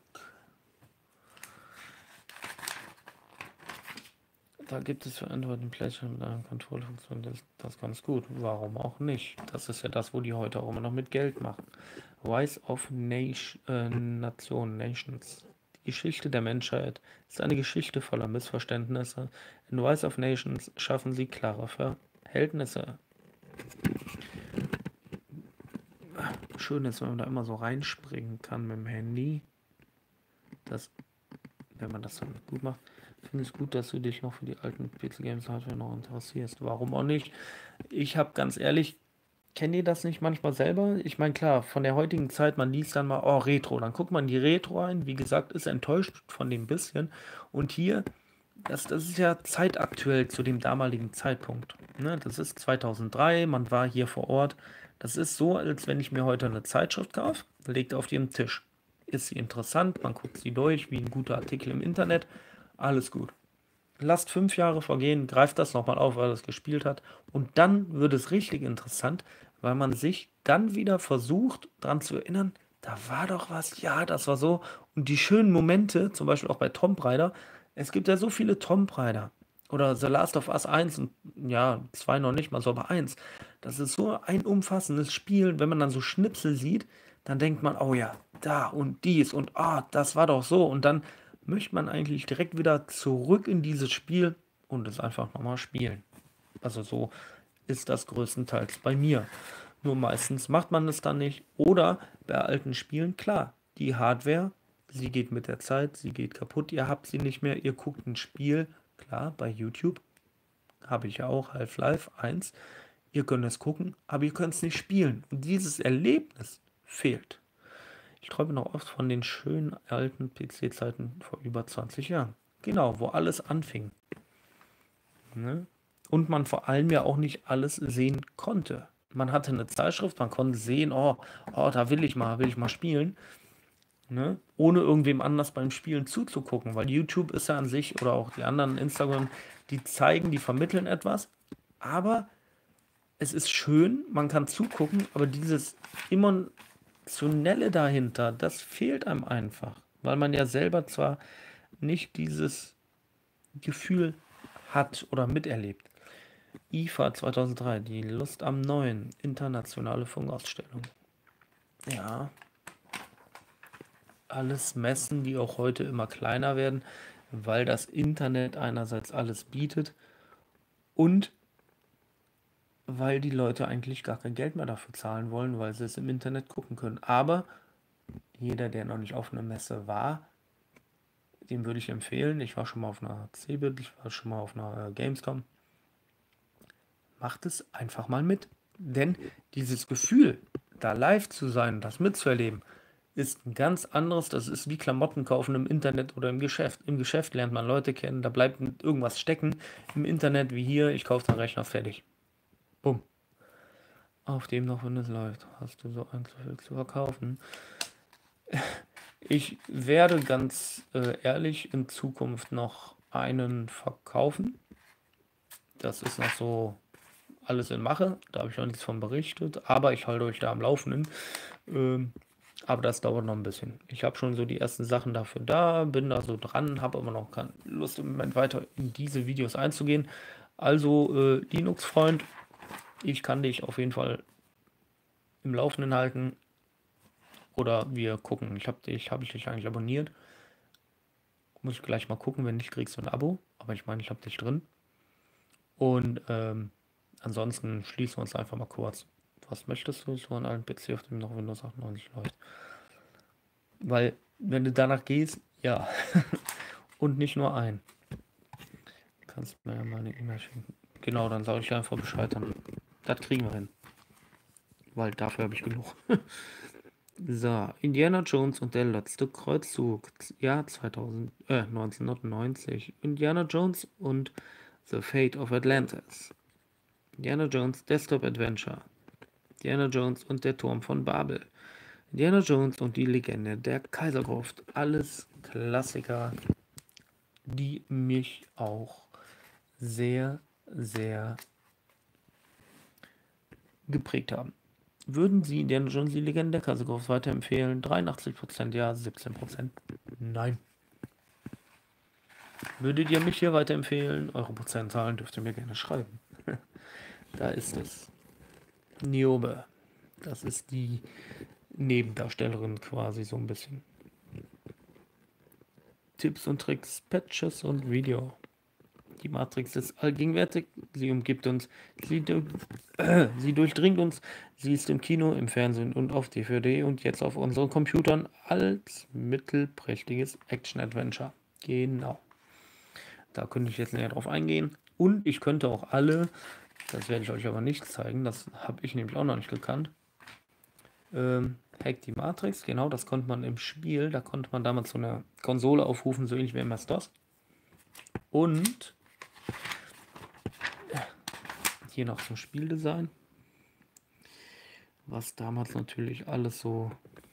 Da gibt es für Android einen PlayStation mit einer Kontrollfunktion, das ist ganz gut. Warum auch nicht? Das ist ja das, wo die heute auch immer noch mit Geld machen. Rise of Nations. Die Geschichte der Menschheit ist eine Geschichte voller Missverständnisse. In Rise of Nations schaffen sie klare Verhältnisse. Schön ist, wenn man da immer so reinspringen kann mit dem Handy. Wenn man das dann gut macht. Finde es gut, dass du dich noch für die alten PC Games Hardware noch interessierst. Warum auch nicht? Ich habe ganz ehrlich, kennt ihr das nicht manchmal selber? Ich meine, klar, von der heutigen Zeit, man liest dann mal, oh, Retro. Dann guckt man die Retro ein. Wie gesagt, ist enttäuscht von dem bisschen. Und hier, das ist ja zeitaktuell zu dem damaligen Zeitpunkt. Ne? Das ist 2003, man war hier vor Ort. Das ist so, als wenn ich mir heute eine Zeitschrift kaufe, legt auf den Tisch. Ist sie interessant, man guckt sie durch, wie ein guter Artikel im Internet. Alles gut. Lasst 5 Jahre vergehen, greift das nochmal auf, weil er es gespielt hat. Und dann wird es richtig interessant, weil man sich dann wieder versucht, daran zu erinnern, da war doch was, ja, das war so. Und die schönen Momente, zum Beispiel auch bei Tomb Raider, es gibt ja so viele Tomb Raider. Oder The Last of Us 1 und ja, 2 noch nicht mal, so aber 1. Das ist so ein umfassendes Spiel. Wenn man dann so Schnipsel sieht, dann denkt man, oh ja, da und dies und ah, das war doch so. Und dann möchte man eigentlich direkt wieder zurück in dieses Spiel und es einfach nochmal spielen. Also so ist das größtenteils bei mir. Nur meistens macht man es dann nicht. Oder bei alten Spielen, klar, die Hardware, sie geht mit der Zeit, sie geht kaputt, ihr habt sie nicht mehr, ihr guckt ein Spiel, klar, bei YouTube habe ich ja auch Half-Life 1. Ihr könnt es gucken, aber ihr könnt es nicht spielen. Und dieses Erlebnis fehlt. Ich träume noch oft von den schönen alten PC-Zeiten vor über 20 Jahren. Genau, wo alles anfing. Ne? Und man vor allem ja auch nicht alles sehen konnte. Man hatte eine Zeitschrift, man konnte sehen, oh, da will ich mal spielen. Ne? Ohne irgendwem anders beim Spielen zuzugucken, weil YouTube ist ja an sich oder auch die anderen Instagram, die zeigen, die vermitteln etwas, aber es ist schön, man kann zugucken, aber dieses Emotionelle dahinter, das fehlt einem einfach, weil man ja selber zwar nicht dieses Gefühl hat oder miterlebt. IFA 2003, die Lust am Neuen, internationale Funkausstellung. Ja, alles Messen, die auch heute immer kleiner werden, weil das Internet einerseits alles bietet und weil die Leute eigentlich gar kein Geld mehr dafür zahlen wollen, weil sie es im Internet gucken können. Aber jeder, der noch nicht auf einer Messe war, dem würde ich empfehlen. Ich war schon mal auf einer CeBIT, ich war schon mal auf einer Gamescom. Macht es einfach mal mit. Denn dieses Gefühl, da live zu sein, das mitzuerleben, ist ein ganz anderes. Das ist wie Klamotten kaufen im Internet oder im Geschäft. Im Geschäft lernt man Leute kennen, da bleibt irgendwas stecken. Im Internet wie hier, ich kaufe den Rechner fertig. Bumm. Auf dem noch, wenn es läuft, hast du so ein zu viel zu verkaufen. Ich werde ganz ehrlich in Zukunft noch einen verkaufen. Das ist noch so alles in Mache. Da habe ich noch nichts von berichtet, aber ich halte euch da am Laufenden. Aber das dauert noch ein bisschen. Ich habe schon so die ersten Sachen dafür da, bin da so dran, habe aber noch keine Lust im Moment weiter in diese Videos einzugehen. Also Linux-Freund, ich kann dich auf jeden Fall im Laufenden halten. Oder wir gucken. Habe ich dich eigentlich abonniert? Muss ich gleich mal gucken, wenn nicht, kriegst du ein Abo. Aber ich meine, ich habe dich drin. Und ansonsten schließen wir uns einfach mal kurz. Was möchtest du? So einen alten PC, auf dem noch Windows 98 läuft. Weil, wenn du danach gehst, ja. Und nicht nur ein. Kannst mir ja mal eine E-Mail schicken. Genau, dann sage ich dir einfach Bescheid. Dann. Das kriegen wir hin. Weil dafür habe ich genug. So, Indiana Jones und der letzte Kreuzzug, Jahr 1990. Indiana Jones und The Fate of Atlantis. Indiana Jones Desktop Adventure. Indiana Jones und der Turm von Babel. Indiana Jones und die Legende der Kaisergruft. Alles Klassiker, die mich auch sehr, sehr geprägt haben. Würden Sie Indiana Jones die Legende der Kassekows weiterempfehlen? 83% ja, 17% nein. Würdet ihr mich hier weiterempfehlen? Eure Prozentzahlen dürft ihr mir gerne schreiben. Da ist es. Niobe. Das ist die Nebendarstellerin quasi so ein bisschen. Tipps und Tricks, Patches und Video. Die Matrix ist allgegenwärtig, sie umgibt uns, sie durchdringt uns, sie ist im Kino, im Fernsehen und auf DVD und jetzt auf unseren Computern als mittelprächtiges Action-Adventure. Genau. Da könnte ich jetzt näher drauf eingehen. Und ich könnte auch alle, das werde ich euch aber nicht zeigen, das habe ich nämlich auch noch nicht gekannt. Hack die Matrix, genau, das konnte man im Spiel, da konnte man damals so eine Konsole aufrufen, so ähnlich wie MS-DOS. Und hier noch zum Spieldesign, was damals natürlich alles so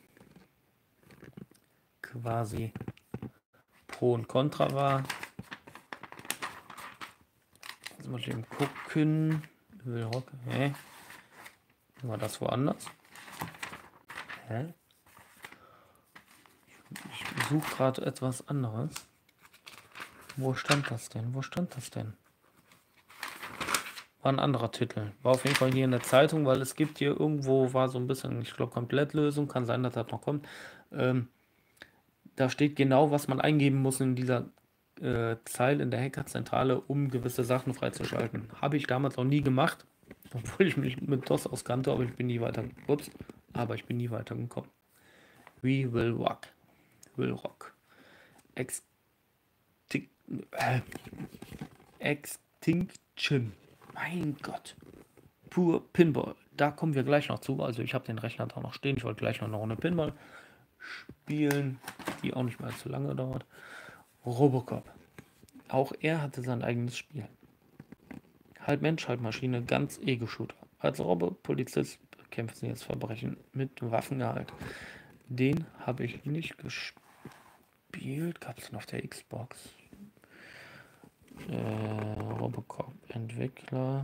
quasi Pro und Contra war. Jetzt muss ich eben gucken. Hä? War das woanders? Hä? Ich suche gerade etwas anderes. Wo stand das denn? Wo stand das denn? War ein anderer Titel. War auf jeden Fall hier in der Zeitung, weil es gibt hier irgendwo, war so ein bisschen, ich glaube, Komplettlösung. Kann sein, dass das noch kommt. Da steht genau, was man eingeben muss in dieser Zeile in der Hackerzentrale, um gewisse Sachen freizuschalten. Habe ich damals auch nie gemacht, obwohl ich mich mit DOS auskannte, aber ich bin nie weiter. Ups, aber ich bin nie weitergekommen. We will rock. Will rock. Extinction. Mein Gott. Pur Pinball. Da kommen wir gleich noch zu. Also ich habe den Rechner da noch stehen. Ich wollte gleich noch eine Runde Pinball spielen, die auch nicht mehr allzu lange dauert. Robocop. Auch er hatte sein eigenes Spiel. Halb Mensch, halb Maschine, ganz Ego-Shooter. Als Robber-Polizist bekämpft sie jetzt Verbrechen mit Waffengehalt. Den habe ich nicht gespielt. Gab es denn auf der Xbox? Robocop Entwickler.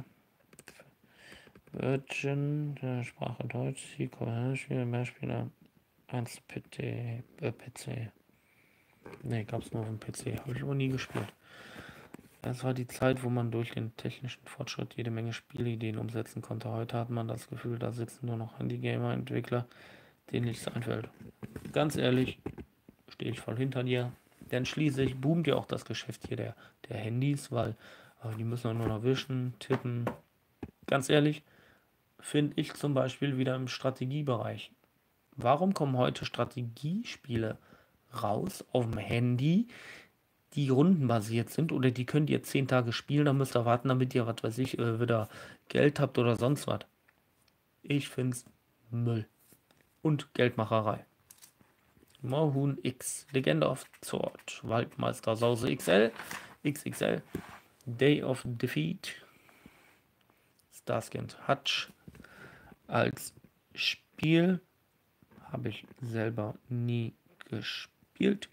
Virgin, Sprache Deutsch, Spieler, Mehrspieler, 1 PC. Ne, gab es nur auf dem PC. Habe ich aber nie gespielt. Es war die Zeit, wo man durch den technischen Fortschritt jede Menge Spielideen umsetzen konnte. Heute hat man das Gefühl, da sitzen nur noch Handy-Gamer-Entwickler, denen nichts einfällt. Ganz ehrlich, stehe ich voll hinter dir. Denn schließlich boomt ja auch das Geschäft hier der Handys, weil die müssen nur noch wischen, tippen. Ganz ehrlich, finde ich zum Beispiel wieder im Strategiebereich. Warum kommen heute Strategiespiele raus auf dem Handy, die rundenbasiert sind oder die könnt ihr 10 Tage spielen, dann müsst ihr warten, damit ihr, was weiß ich, wieder Geld habt oder sonst was. Ich finde es Müll. Und Geldmacherei. Mohun X, Legende of Sword, Waldmeister Sause XXL, Day of Defeat, Starsky und Hutch. Als Spiel habe ich selber nie gespielt.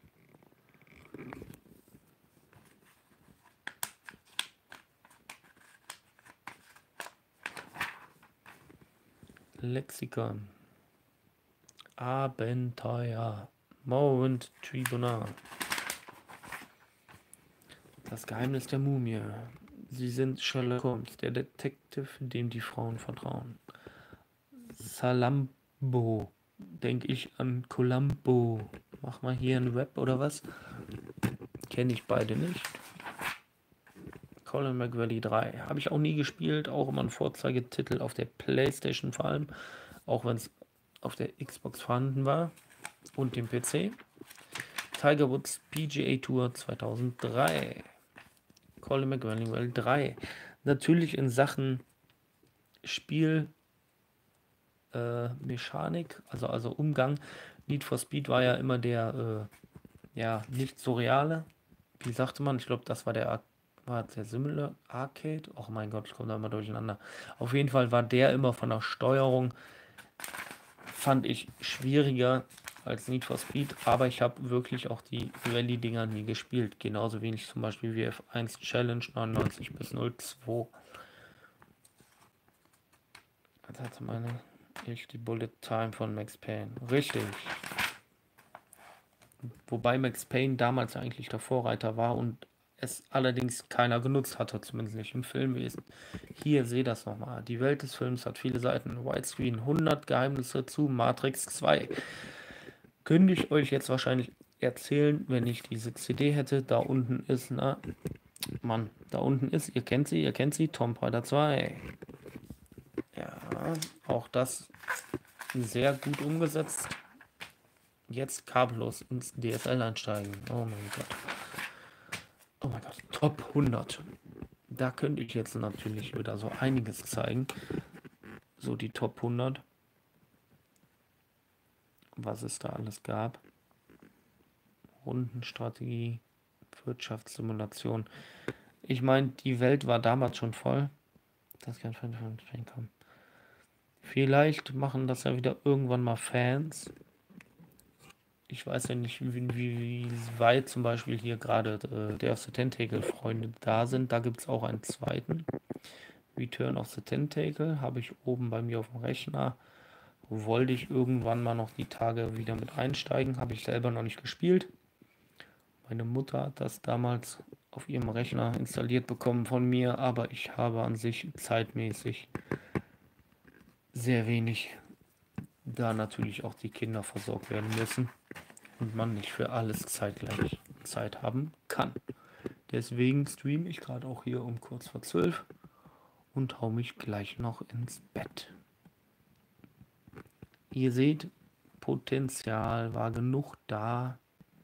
Lexikon. Abenteuer. Mount Tribunal. Das Geheimnis der Mumie. Sie sind Sherlock Holmes, der Detective, dem die Frauen vertrauen. Salambo. Denke ich an Columbo. Mach mal hier ein Rap oder was? Kenne ich beide nicht. Colin McVally 3. Habe ich auch nie gespielt. Auch immer ein Vorzeigetitel auf der PlayStation vor allem. Auch wenn es auf der Xbox vorhanden war. Und dem PC. Tiger Woods PGA Tour 2003. Colin McVally 3. Natürlich in Sachen Spiel, Mechanik, also Umgang. Need for Speed war ja immer der, nicht so reale. Wie sagte man? Ich glaube, das war der Simulator Arcade. Oh mein Gott, ich komme da immer durcheinander. Auf jeden Fall war der immer von der Steuerung, fand ich, schwieriger als Need for Speed, aber ich habe wirklich auch die Rallye-Dinger nie gespielt. Genauso wenig zum Beispiel wie F1 Challenge 99 bis 02. Das hatte meine Die Bullet Time von Max Payne. Richtig. Wobei Max Payne damals eigentlich der Vorreiter war und es allerdings keiner genutzt hatte, zumindest nicht im Filmwesen. Hier, seht das nochmal. Die Welt des Films hat viele Seiten. Widescreen, 100 Geheimnisse zu Matrix 2. Könnte ich euch jetzt wahrscheinlich erzählen, wenn ich diese CD hätte. Da unten ist, na, Mann, da unten ist, ihr kennt sie, Tomb Raider 2. Ja, auch das sehr gut umgesetzt. Jetzt kabellos ins DSL einsteigen. Oh mein Gott. Oh mein Gott. Top 100. Da könnte ich jetzt natürlich wieder so einiges zeigen. So die Top 100. Was es da alles gab. Rundenstrategie, Wirtschaftssimulation. Ich meine, die Welt war damals schon voll. Das kann von kommen. Vielleicht machen das ja wieder irgendwann mal Fans. Ich weiß ja nicht, wie weit zum Beispiel hier gerade der of the Tentacle-Freunde da sind. Da gibt es auch einen zweiten. Return of the Tentacle habe ich oben bei mir auf dem Rechner. Wollte ich irgendwann mal noch die Tage wieder mit einsteigen. Habe ich selber noch nicht gespielt. Meine Mutter hat das damals auf ihrem Rechner installiert bekommen von mir, aber ich habe an sich zeitmäßig sehr wenig, da natürlich auch die Kinder versorgt werden müssen und man nicht für alles zeitgleich Zeit haben kann. Deswegen streame ich gerade auch hier um kurz vor 12 und hau mich gleich noch ins Bett. Ihr seht, Potenzial war genug da.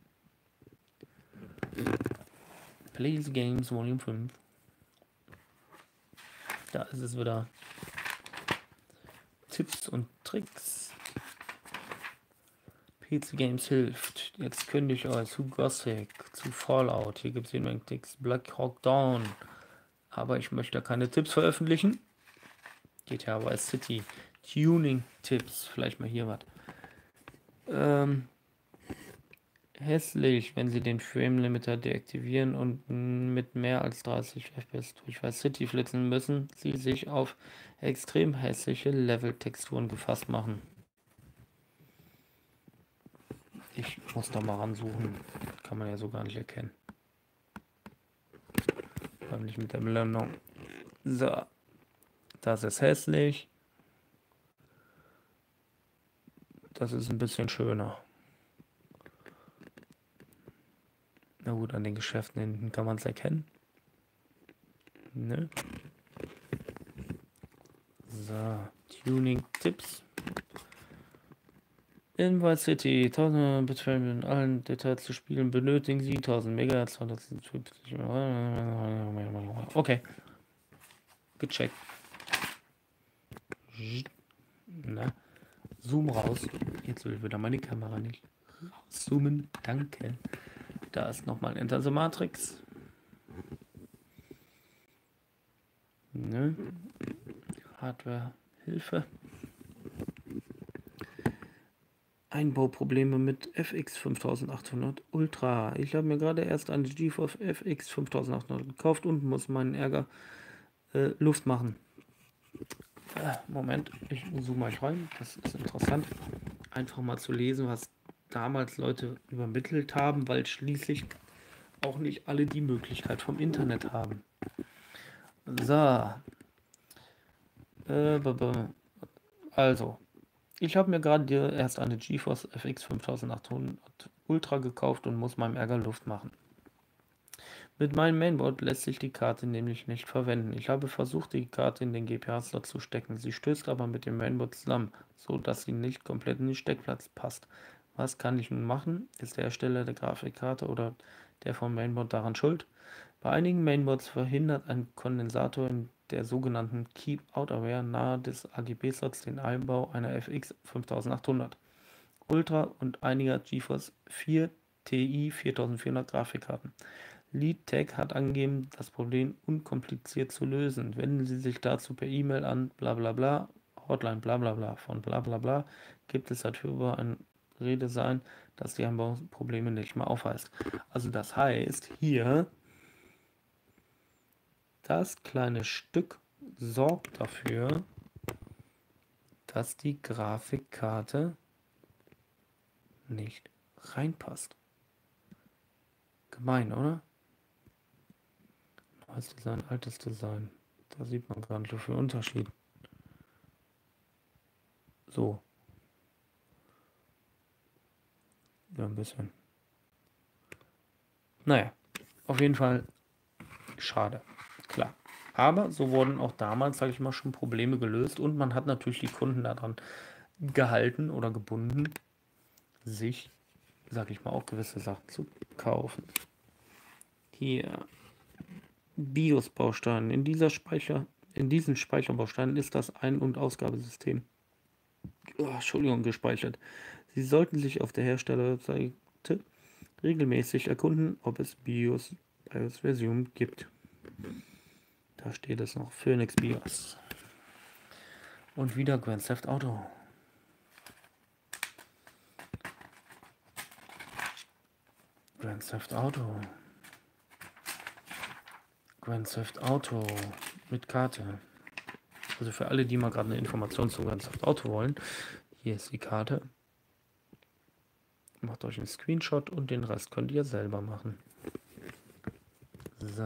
Play the Games Volume 5. Da ist es wieder. Tipps und Tricks. PC Games hilft. Jetzt kündige ich euch zu Gothic, zu Fallout. Hier gibt es jede Menge Tricks. Black Hawk Down. Aber ich möchte keine Tipps veröffentlichen. GTA Vice City. Tuning-Tipps. Vielleicht mal hier was. Hässlich, wenn sie den Frame Limiter deaktivieren und mit mehr als 30 FPS durch Vice City flitzen müssen, sie sich auf extrem hässliche Level-Texturen gefasst machen. Ich muss da mal ransuchen. Kann man ja so gar nicht erkennen. Nicht mit der Blendung. So. Das ist hässlich. Das ist ein bisschen schöner. Na gut, an den Geschäften hinten kann man es erkennen. Ne? So. Tuning-Tipps. In Vice City 1000 Betrayal in allen Details zu spielen benötigen Sie 1000 MHz. Okay. Gecheckt. Na. Zoom raus. Jetzt will wieder meine Kamera nicht rauszoomen. Danke. Da ist nochmal Enter the Matrix. Ne? Hardware Hilfe. Einbauprobleme mit FX 5800 Ultra. Ich habe mir gerade erst eine GeForce FX 5800 gekauft und muss meinen Ärger Luft machen. Moment, ich zoome mal rein. Das ist interessant. Einfach mal zu lesen, was damals Leute übermittelt haben, weil schließlich auch nicht alle die Möglichkeit vom Internet haben. So. Also, ich habe mir gerade erst eine GeForce FX 5800 Ultra gekauft und muss meinem Ärger Luft machen. Mit meinem Mainboard lässt sich die Karte nämlich nicht verwenden. Ich habe versucht, die Karte in den GPA-Slot zu stecken. Sie stößt aber mit dem Mainboard zusammen, so dass sie nicht komplett in den Steckplatz passt. Was kann ich nun machen? Ist der Hersteller der Grafikkarte oder der vom Mainboard daran schuld? Bei einigen Mainboards verhindert ein Kondensator in der sogenannten Keep Out Area nahe des AGB-Slots den Einbau einer FX 5800 Ultra und einiger GeForce 4 Ti 4400 Grafikkarten. LeadTech hat angegeben, das Problem unkompliziert zu lösen. Wenden Sie sich dazu per E-Mail an blablabla, Hotline blablabla. Von blablabla gibt es darüber ein Redesign, das die Einbauprobleme nicht mehr aufweist. Also das heißt, hier das kleine Stück sorgt dafür, dass die Grafikkarte nicht reinpasst. Gemein, oder? Neues Design, altes Design. Da sieht man gar nicht so viel Unterschied. So. Ja, ein bisschen. Naja, auf jeden Fall schade. Klar. Aber so wurden auch damals, sage ich mal, schon Probleme gelöst und man hat natürlich die Kunden daran gehalten oder gebunden, sich, sage ich mal, auch gewisse Sachen zu kaufen. Hier BIOS-Baustein. In diesen Speicherbausteinen ist das Ein- und Ausgabesystem gespeichert. Sie sollten sich auf der Herstellerseite regelmäßig erkunden, ob es BIOS-Versionen gibt. Da steht es noch, Phoenix BIOS. Und wieder Grand Theft Auto. Grand Theft Auto. Grand Theft Auto mit Karte. Also für alle, die mal gerade eine Information zu Grand Theft Auto wollen, hier ist die Karte. Macht euch einen Screenshot und den Rest könnt ihr selber machen. So.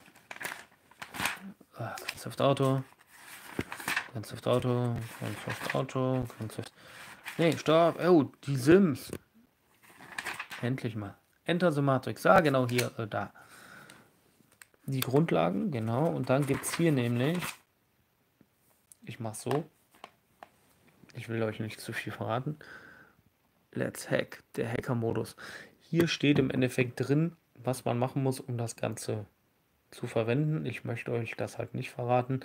Grand Theft Auto. Grand Theft Auto. Grand Theft Auto. Grand Theft... Nee, stopp. Oh, die Sims. Endlich mal. Enter the Matrix. Ah, genau hier, da. Die Grundlagen, genau. Und dann gibt es hier nämlich... Ich mache so. Ich will euch nicht zu viel verraten. Let's Hack, der Hacker-Modus. Hier steht im Endeffekt drin, was man machen muss, um das Ganze zu verwenden. Ich möchte euch das halt nicht verraten.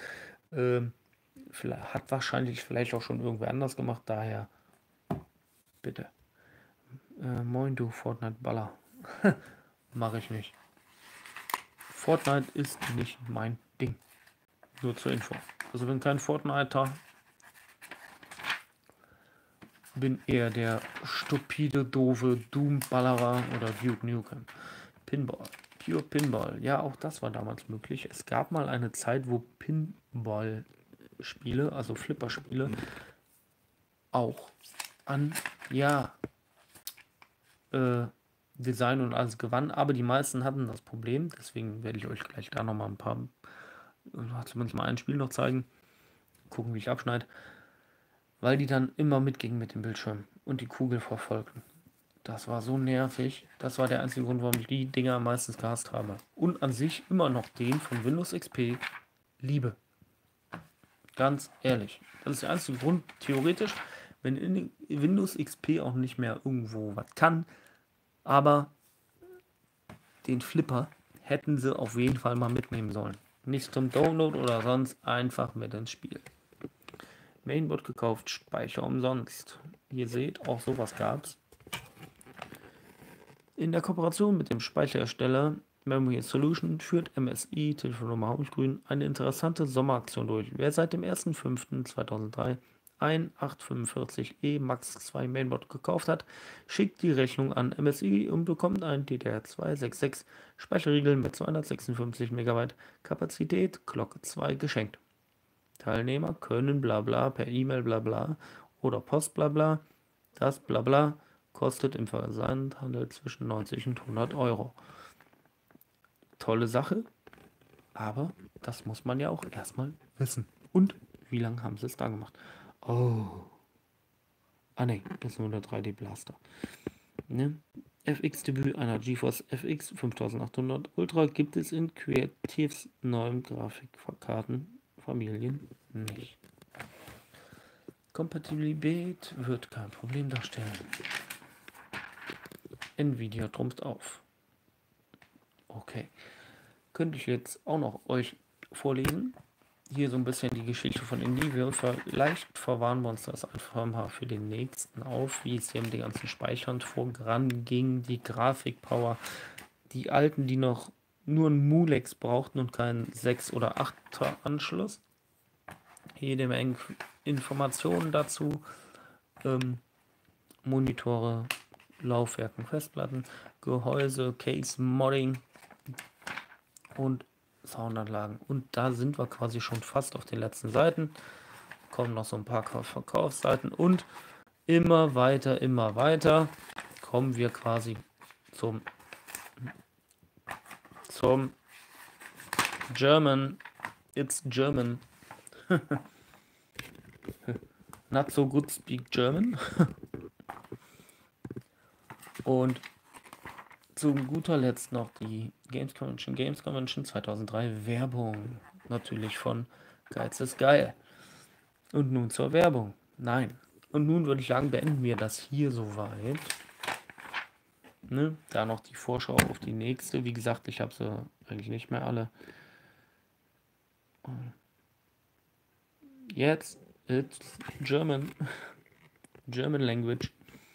Hat wahrscheinlich vielleicht auch schon irgendwer anders gemacht, daher bitte. Moin du Fortnite-Baller. Mache ich nicht. Fortnite ist nicht mein Ding. Nur zur Info. Also bin kein Fortniter. Bin eher der stupide, doofe Doom-Ballerer oder Duke Nukem. Pinball. Pure Pinball. Ja, auch das war damals möglich. Es gab mal eine Zeit, wo Pinball-Spiele, also Flipper-Spiele, auch an, ja, Design und alles gewann, aber die meisten hatten das Problem, deswegen werde ich euch gleich da nochmal ein paar, zumindest mal ein Spiel noch zeigen, gucken, wie ich abschneide, weil die dann immer mitgingen mit dem Bildschirm und die Kugel verfolgten. Das war so nervig, das war der einzige Grund, warum ich die Dinger meistens gehasst habe. Und an sich immer noch den von Windows XP liebe. Ganz ehrlich, das ist der einzige Grund, theoretisch, wenn in Windows XP auch nicht mehr irgendwo was kann, aber den Flipper hätten sie auf jeden Fall mal mitnehmen sollen. Nicht zum Download oder sonst, einfach mit ins Spiel. Mainboard gekauft, Speicher umsonst. Ihr seht, auch sowas gab es. In der Kooperation mit dem Speicherhersteller Memory Solution führt MSI, Telefonnummer Hauptgrün, eine interessante Sommeraktion durch. Wer seit dem 1.5.2003 ein 845E Max 2 Mainboard gekauft hat, schickt die Rechnung an MSI und bekommt einen DDR266 Speicherriegel mit 256 MB Kapazität Glocke 2 geschenkt. Teilnehmer können blabla per E-Mail blabla oder Post blabla. Das blabla kostet im Versandhandel zwischen 90 und 100 Euro. Tolle Sache, aber das muss man ja auch erstmal wissen. Und wie lange haben sie es da gemacht? Oh. Ah ne, das ist nur der 3D Blaster. Ne? FX-Debüt einer GeForce FX 5800 Ultra gibt es in Creatives neuen Grafikkartenfamilien nicht. Kompatibilität wird kein Problem darstellen. Nvidia trumpft auf. Okay. Könnte ich jetzt auch noch euch vorlesen. Hier so ein bisschen die Geschichte von Nvidia. Vielleicht verwahren wir uns das einfach mal für den nächsten auf, wie es hier mit den ganzen Speichern voranging, die Grafikpower, die alten, die noch nur einen Mulex brauchten und keinen 6 oder 8er Anschluss. Jede Menge Informationen dazu. Monitore, Laufwerken, Festplatten, Gehäuse, Case, Modding und Soundanlagen. Und da sind wir quasi schon fast auf den letzten Seiten. kommen noch so ein paar Verkaufsseiten und immer weiter kommen wir quasi zum German. It's German. Not so good speak German. Und zu guter Letzt noch die Games Convention 2003 Werbung. Natürlich von Geiz ist geil. Und nun zur Werbung. Nein. Und nun würde ich sagen, beenden wir das hier soweit. Ne? Da noch die Vorschau auf die nächste. Wie gesagt, ich habe sie eigentlich nicht mehr alle. Jetzt it's German. German Language.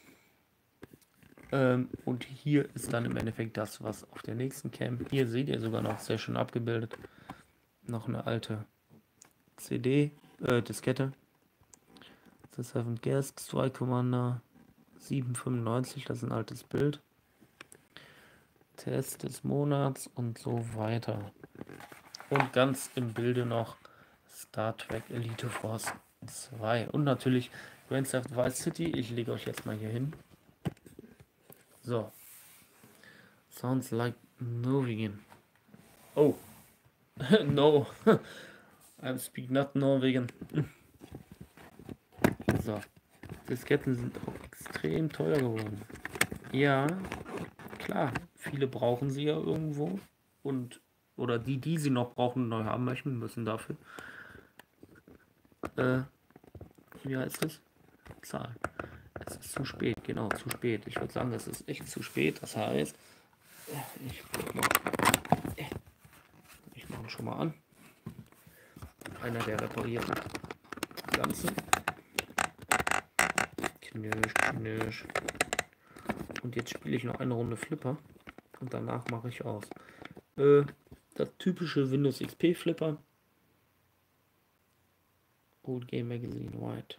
Und hier ist dann im Endeffekt das, was auf der nächsten Cam. Hier seht ihr sogar noch sehr schön abgebildet. Noch eine alte CD, Diskette. The Seventh Guest, Strike Commander 795, das ist ein altes Bild. Test des Monats und so weiter. Und ganz im Bilde noch Star Trek Elite Force 2. Und natürlich Grand Theft Vice City. Ich lege euch jetzt mal hier hin. So. Sounds like Norwegian. Oh. No. I speak not Norwegian. So. Disketten sind auch extrem teuer geworden. Ja, klar. Viele brauchen sie ja irgendwo. Und, oder die sie noch brauchen und neu haben möchten, müssen dafür. Wie heißt das? Zahlen. Es ist zu spät, genau, zu spät. Ich würde sagen, es ist echt zu spät. Das heißt, ich mache ihn schon mal an. Einer der reparierten Ganzen. Knirsch. Und jetzt spiele ich noch eine Runde Flipper. Und danach mache ich aus. Das typische Windows XP Flipper. Old Game Magazine White.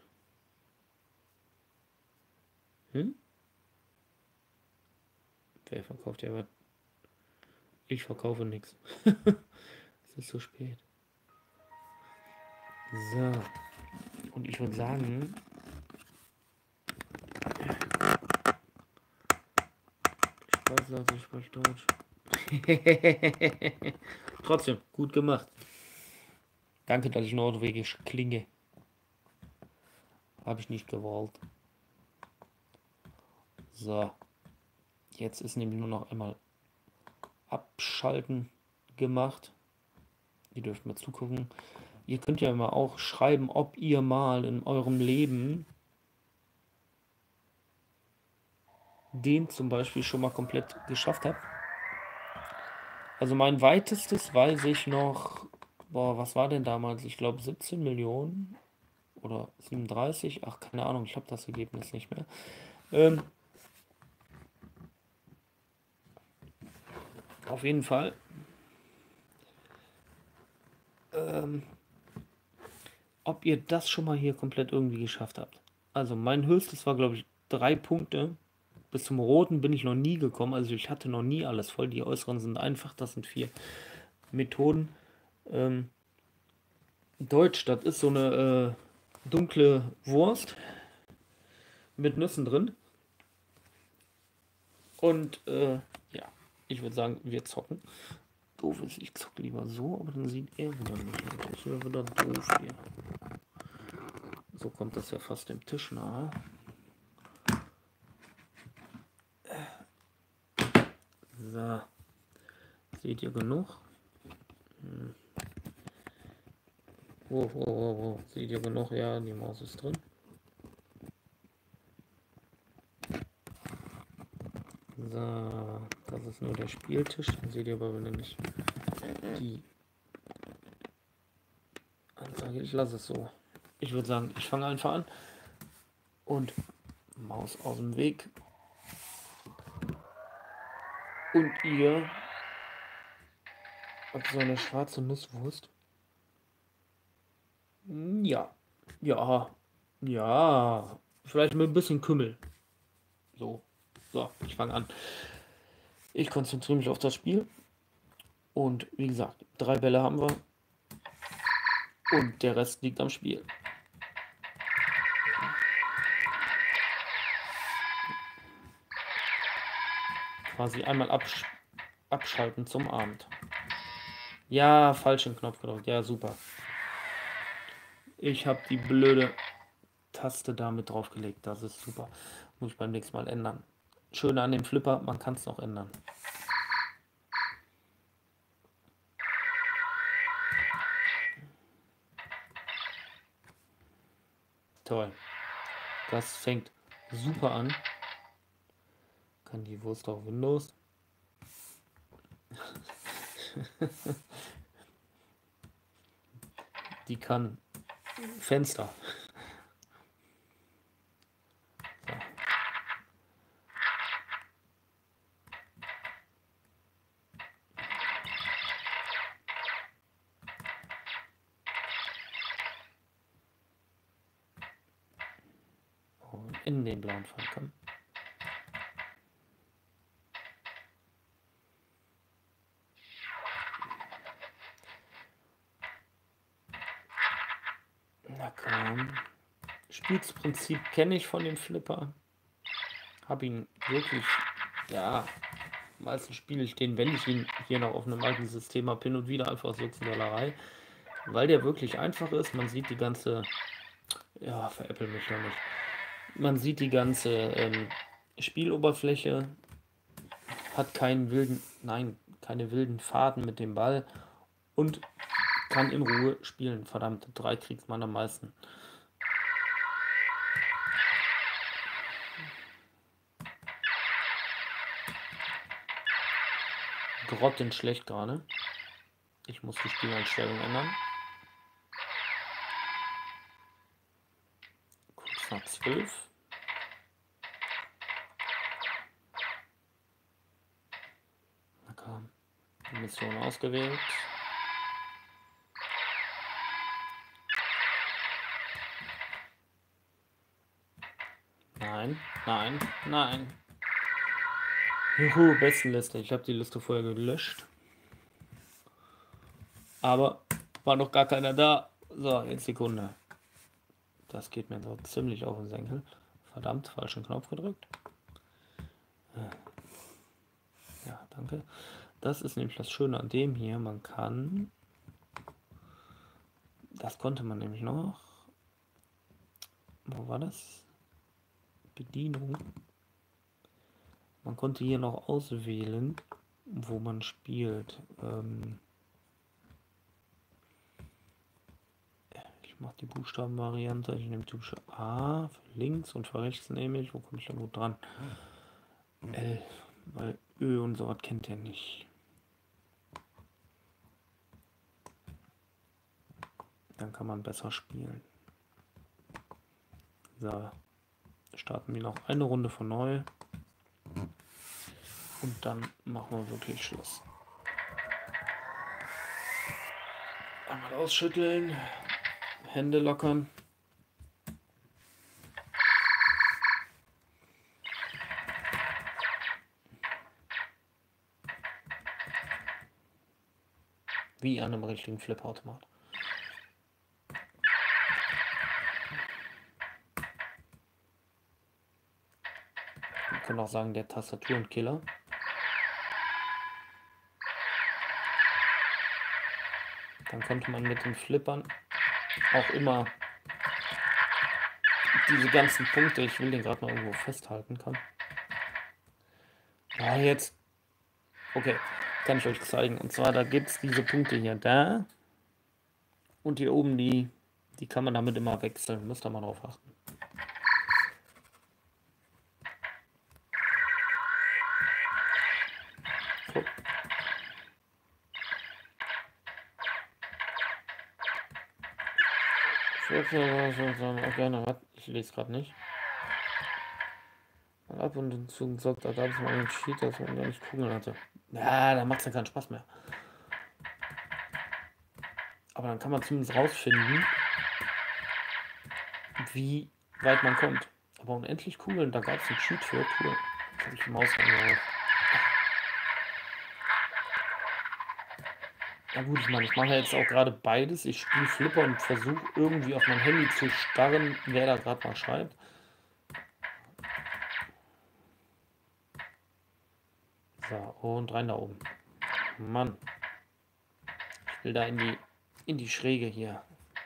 Wer verkauft ja was? Ich verkaufe nichts. Es ist zu spät. So. Und ich würde sagen, ich spreche Deutsch. Trotzdem, gut gemacht. Danke, dass ich norwegisch klinge. Habe ich nicht gewollt. So. Jetzt ist nämlich nur noch einmal abschalten gemacht. Ihr dürft mal zugucken. Ihr könnt ja mal auch schreiben, ob ihr mal in eurem Leben den zum Beispiel schon mal komplett geschafft habt. Also mein weitestes weiß ich noch, boah, was war denn damals? Ich glaube 17 Millionen oder 37. Ach, keine Ahnung, ich habe das Ergebnis nicht mehr. Auf jeden Fall. Ob ihr das schon mal hier komplett irgendwie geschafft habt. Also mein höchstes war, glaube ich, 3 Punkte. Bis zum Roten bin ich noch nie gekommen. Also ich hatte noch nie alles voll. Die äußeren sind einfach. Das sind 4 Methoden. Deutsch, das ist so eine dunkle Wurst mit Nüssen drin. Und ja, ich würde sagen, wir zocken. Doof ist, ich zocke lieber so, aber dann sieht er wieder nicht mehr. Das ist wieder doof hier. So kommt das ja fast dem Tisch nahe. So. Seht ihr genug? Oh. Seht ihr genug? Ja, die Maus ist drin. So, das ist nur der Spieltisch. Dann seht ihr aber nämlich die Anzeige. Ich lasse es so. Ich würde sagen, ich fange einfach an. Und Maus aus dem Weg. Und ihr habt so eine schwarze Nusswurst. Ja. Vielleicht mit ein bisschen Kümmel. So, ich fange an. Ich konzentriere mich auf das Spiel. Und wie gesagt, 3 Bälle haben wir. Und der Rest liegt am Spiel. quasi einmal abschalten zum Abend. Ja, falschen Knopf gedrückt. Ja, super. Ich habe die blöde Taste da mit draufgelegt. Das ist super. Muss ich beim nächsten Mal ändern. Schön an dem Flipper, man kann es noch ändern. Toll. Das fängt super an. Kann die Wurst auf Windows? Die kann Fenster. So. In den blauen Pfeil kommen. Na komm. Spielprinzip kenne ich von dem Flipper. Habe ihn wirklich, ja, meistens spiele ich den, wenn ich ihn hier noch auf einem alten System habe, hin und wieder einfach so zur Dollerei. Weil der wirklich einfach ist. Man sieht die ganze, ja, veräppel mich ja nicht. Man sieht die ganze Spieloberfläche, hat keinen wilden, nein, keine wilden Fahrten mit dem Ball und kann in Ruhe spielen. Verdammt, 3 kriegt man am meisten. Grottenschlecht gerade. Ich muss die Spieleinstellung ändern. Kurz nach 12. Na komm. Die Mission ausgewählt. Nein, nein, nein. Juhu, Bestenliste. Ich habe die Liste vorher gelöscht. Aber war noch gar keiner da. So, jetzt Sekunde. Das geht mir so ziemlich auf den Senkel. Verdammt, falschen Knopf gedrückt. Ja, danke. Das ist nämlich das Schöne an dem hier. Man kann... Das konnte man nämlich noch... Wo war das? Bedienung. Man konnte hier noch auswählen, wo man spielt. Ich mache die Buchstabenvariante. Ich nehme typische A für links und für rechts nehme ich. Wo komme ich da gut dran? L, weil Ö und so was kennt ihr nicht. Dann kann man besser spielen. So, starten wir noch eine Runde von neu. Und dann machen wir wirklich Schluss. Einmal ausschütteln, Hände lockern. Wie an einem richtigen Flipperautomat. Wir können auch sagen, der Tastaturenkiller. Dann konnte man mit den Flippern auch immer diese ganzen Punkte, ich will den gerade mal irgendwo festhalten kann. Ja, jetzt, okay, kann ich euch zeigen. Und zwar, da gibt es diese Punkte hier, da. Und hier oben, die kann man damit immer wechseln. Müsst ihr mal drauf achten. So. Ich lese gerade nicht. Ab und zu gesagt, da gab es mal einen Cheat, dass man gar nicht Kugeln hatte. Ja, da macht es ja keinen Spaß mehr. Aber dann kann man zumindest rausfinden, wie weit man kommt. Aber unendlich Kugeln, da gab es einen Cheat für. Cool. Jetzt habe ich die Maus angehört. Ja gut, ich meine, ich mache jetzt auch gerade beides. Ich spiele Flipper und versuche irgendwie auf mein Handy zu starren, wer da gerade mal schreibt. So, und rein da oben. Mann. Ich will da in die Schräge hier.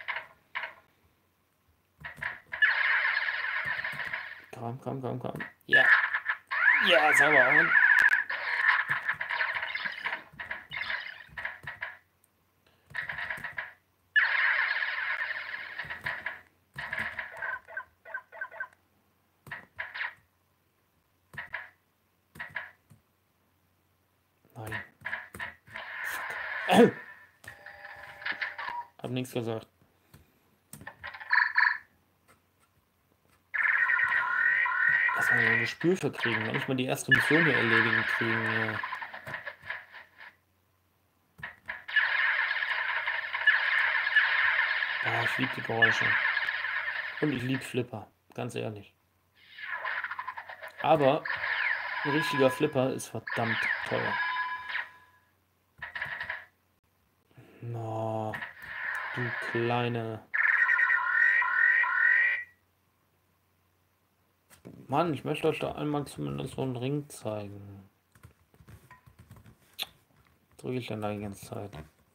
Komm, komm, komm, komm. Ja. Ja, sauber. Und nein. Fuck. Hab nichts gesagt. Erstmal ein Gespür für kriegen. Wenn ich mal die erste Mission hier erledigen kriegen. Ja. Ah, ich liebe die Geräusche. Und ich liebe Flipper. Ganz ehrlich. Aber ein richtiger Flipper ist verdammt teuer. Oh, du kleine... Mann, ich möchte euch da einmal zumindest so einen Ring zeigen. Drücke ich dann da die ganze Zeit.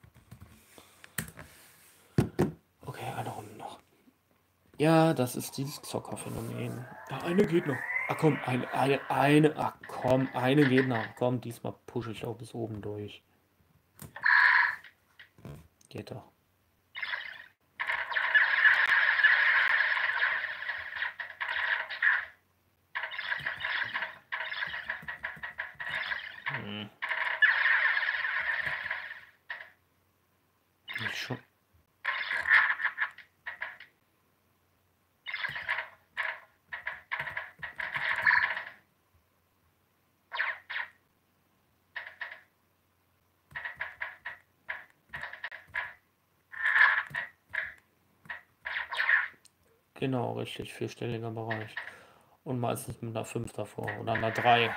Okay, eine Runde noch. Ja, das ist dieses Zockerphänomen. Ja, eine geht noch. Ach komm, eine. Ach komm, eine geht noch. Komm, diesmal pushe ich auch bis oben durch. Geht doch. Nicht schon. Genau, richtig, vierstelliger Bereich. Und meistens mit einer 5 davor oder einer 3.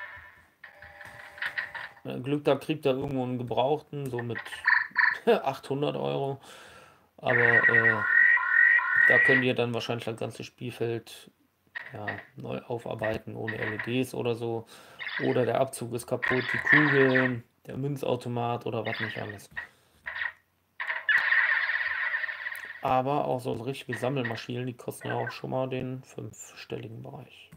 Glück, da kriegt er irgendwo einen Gebrauchten, so mit 800 Euro. Aber da könnt ihr dann wahrscheinlich das ganze Spielfeld ja, neu aufarbeiten, ohne LEDs oder so. Oder der Abzug ist kaputt, die Kugeln, der Münzautomat oder was nicht alles. Aber auch so richtige Sammelmaschinen, die kosten ja auch schon mal den 5-stelligen Bereich.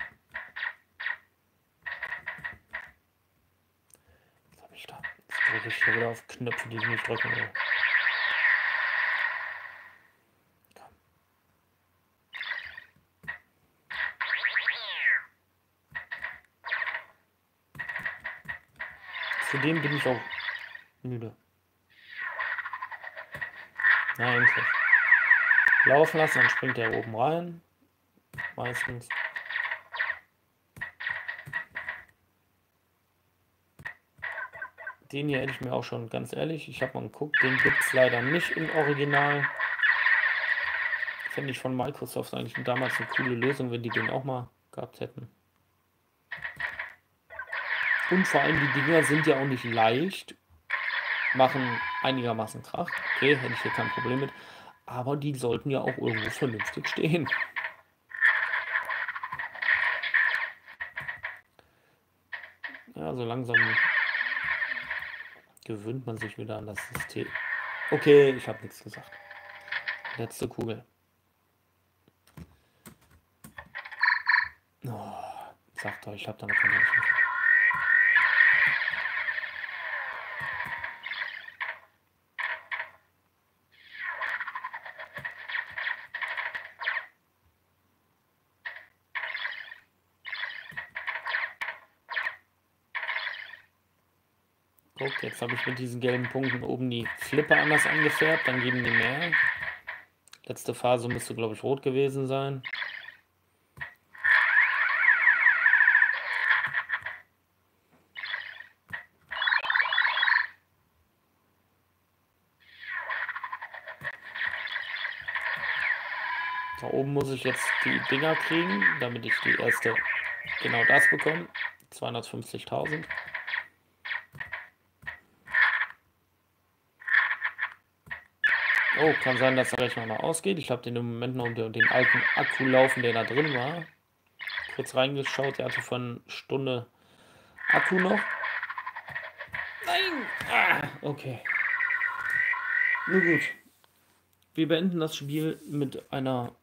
Was habe ich da? Jetzt drücke ich hier wieder auf Knöpfe, die ich nicht drücken will. Zudem bin ich auch müde. Na, endlich. Laufen lassen, dann springt er oben rein. Meistens. Den hier hätte ich mir auch schon, ganz ehrlich, ich habe mal geguckt, den gibt es leider nicht im Original. Fände ich von Microsoft eigentlich damals eine coole Lösung, wenn die den auch mal gehabt hätten. Und vor allem die Dinger sind ja auch nicht leicht, machen einigermaßen Krach. Okay, hätte ich hier kein Problem mit. Aber die sollten ja auch irgendwo vernünftig stehen. Ja, so langsam gewöhnt man sich wieder an das System. Okay, ich habe nichts gesagt. Letzte Kugel. Oh, sagt euch, ich habe da noch keine Chance. Guckt, jetzt habe ich mit diesen gelben Punkten oben die Flipper anders angefärbt, dann geben die mehr. Letzte Phase müsste, glaube ich, rot gewesen sein. Da oben muss ich jetzt die Dinger kriegen, damit ich die erste, genau das bekomme. 250.000. Oh, kann sein, dass der Rechner noch ausgeht. Ich habe den im Moment noch unter den alten Akku laufen, der da drin war. Kurz reingeschaut, der hatte von Stunde Akku noch. Nein! Ah, okay. Nun gut. Wir beenden das Spiel mit einer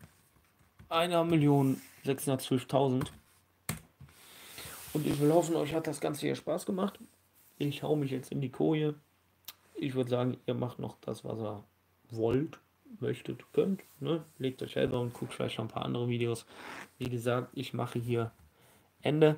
1.612.000. Und ich will hoffen, euch hat das Ganze hier Spaß gemacht. Ich hau mich jetzt in die Koje. Ich würde sagen, ihr macht noch das, was ihr wollt, möchtet, könnt. Ne? Legt euch selber und guckt vielleicht noch ein paar andere Videos. Wie gesagt, ich mache hier Ende.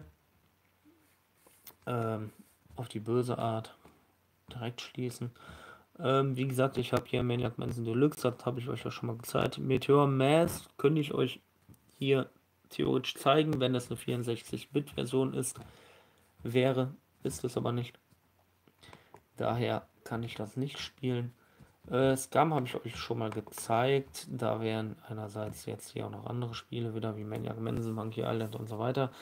Auf die böse Art. Direkt schließen. Wie gesagt, ich habe hier Maniac Mansion Deluxe, das habe ich euch ja schon mal gezeigt. Meteor Mask könnte ich euch hier theoretisch zeigen, wenn es eine 64-Bit-Version ist. Ist es aber nicht. Daher kann ich das nicht spielen. Scum habe ich euch schon mal gezeigt. Da wären einerseits jetzt hier auch noch andere Spiele wieder wie Maniac Mansion, Monkey Island und so weiter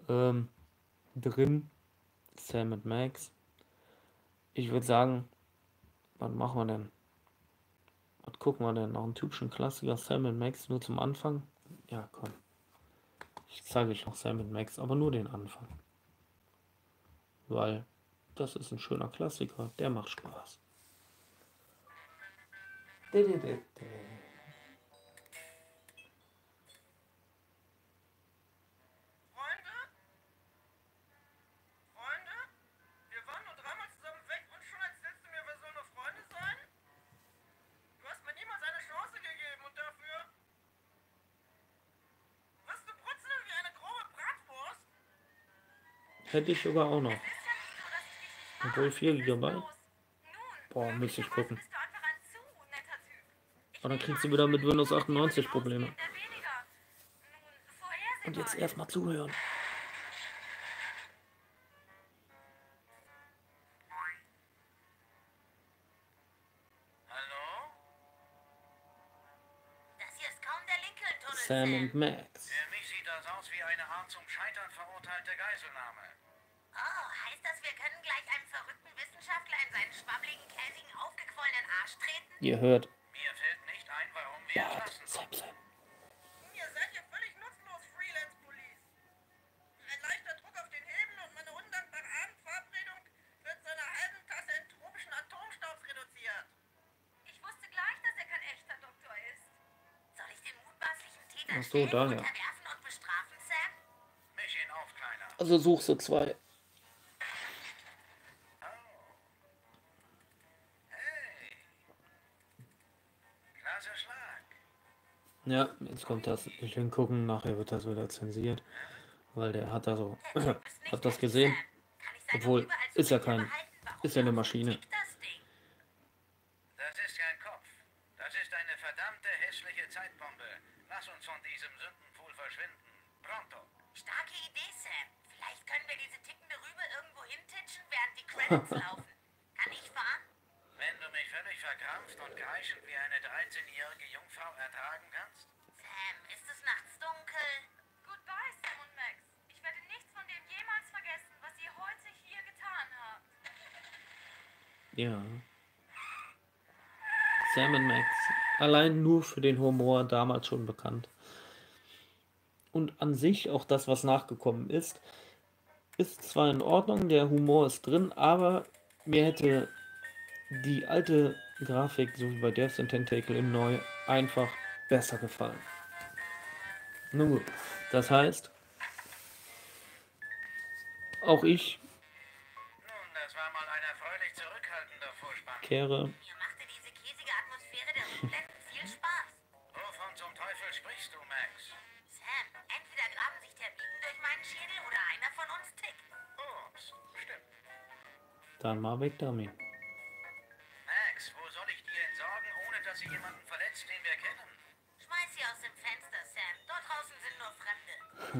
drin. Sam & Max. Ich würde sagen, was machen wir denn? Was gucken wir denn? Noch einen typischen Klassiker, Sam & Max, nur zum Anfang? Ja, komm. Ich zeige euch noch Sam & Max, aber nur den Anfang. Weil das ist ein schöner Klassiker, der macht Spaß. Hätte ich sogar auch noch. Obwohl 4 GB. Boah, müsste ich gucken. Aber dann kriegst du wieder mit Windows 98 Probleme. Und jetzt erstmal zuhören. Hallo? Das hier ist kaum der Lincoln-Tunnel. Sam & Max. Für mich sieht das aus wie eine Art zum Scheitern verurteilte Geiselnahme. Oh, heißt das, wir können gleich einem verrückten Wissenschaftler in seinen schwabbligen, käsigen, aufgequollenen Arsch treten? Ihr hört. Mir fällt nicht ein, warum wir entlassen. Sam. Ihr seid ja völlig nutzlos, Freelance-Police. Ein leichter Druck auf den Hebel und meine undankbare Abendverabredung wird zu einer halben Tasse entropischen Atomstaubs reduziert. Ich wusste gleich, dass er kein echter Doktor ist. Soll ich den mutmaßlichen Täter Ach so, daher. unterwerfen und bestrafen, Sam? Misch ihn auf, Kleiner. Also suchst du 2. Ja, jetzt kommt das nicht hingucken, nachher wird das wieder zensiert, weil der hat da so, hat das gesehen, obwohl, ist ja eine Maschine. Das ist kein Kopf, das ist eine verdammte hässliche Zeitbombe. Lass uns von diesem Sündenpfuhl verschwinden, pronto. Starke Idee, Sam. Vielleicht können wir diese tickende Rübe irgendwo hintitschen, während die Credits laufen. Kann ich fahren? Wenn du mich völlig verkrampft und kreischend wie eine 13-jährige Jungfrau ertragen kannst? Sam, ist es nachts dunkel? Goodbye, Sam und Max. Ich werde nichts von dem jemals vergessen, was ihr heute hier getan habt. Ja. Sam & Max. Allein nur für den Humor, damals schon bekannt. Und an sich auch das, was nachgekommen ist zwar in Ordnung, der Humor ist drin, aber mir hätte die alte Grafik, so wie bei Death and Tentacle in neu, einfach besser gefallen. Nun gut, das heißt, auch ich Nun, das war mal ein erfreulich zurückhaltender Vorspann. kehre. Mir machte diese käsige Atmosphäre der Rückblenden viel Spaß. Wovon zum Teufel sprichst du, Max? Sam, entweder graben sich Termiten durch meinen Schädel oder einer von uns tickt. Ups, stimmt. Dann mal weg damit. Max, wo soll ich die entsorgen, ohne dass sie jemanden verletzt, den wir kennen? Schmeiß sie aus dem Fenster, Sam. Dort draußen sind nur Fremde.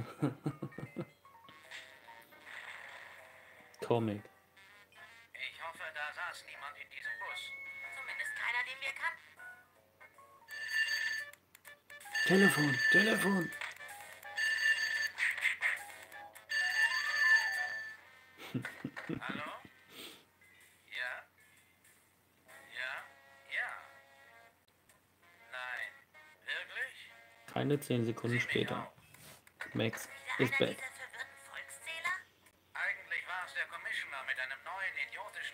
Comic. Ich hoffe, da saß niemand in diesem Bus. Zumindest keiner, den wir kannten. Telefon. Hallo? Ja? Ja? Nein. Wirklich? Keine 10 Sekunden später. Max ist back. Eigentlich war es der Commissioner mit einem neuen, idiotischen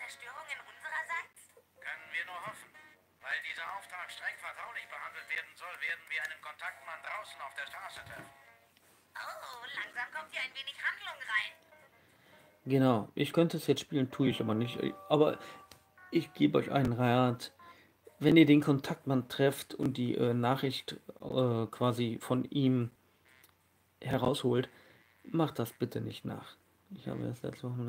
Zerstörungen unsererseits? Können wir nur hoffen. Weil dieser Auftrag streng vertraulich behandelt werden soll, werden wir einen Kontaktmann draußen auf der Straße treffen. Oh, langsam kommt hier ein wenig Handlung rein. Genau, ich könnte es jetzt spielen, tue ich aber nicht. Aber ich gebe euch einen Rat. Wenn ihr den Kontaktmann trefft und die Nachricht quasi von ihm herausholt, macht das bitte nicht nach. Ich habe erst letzte Woche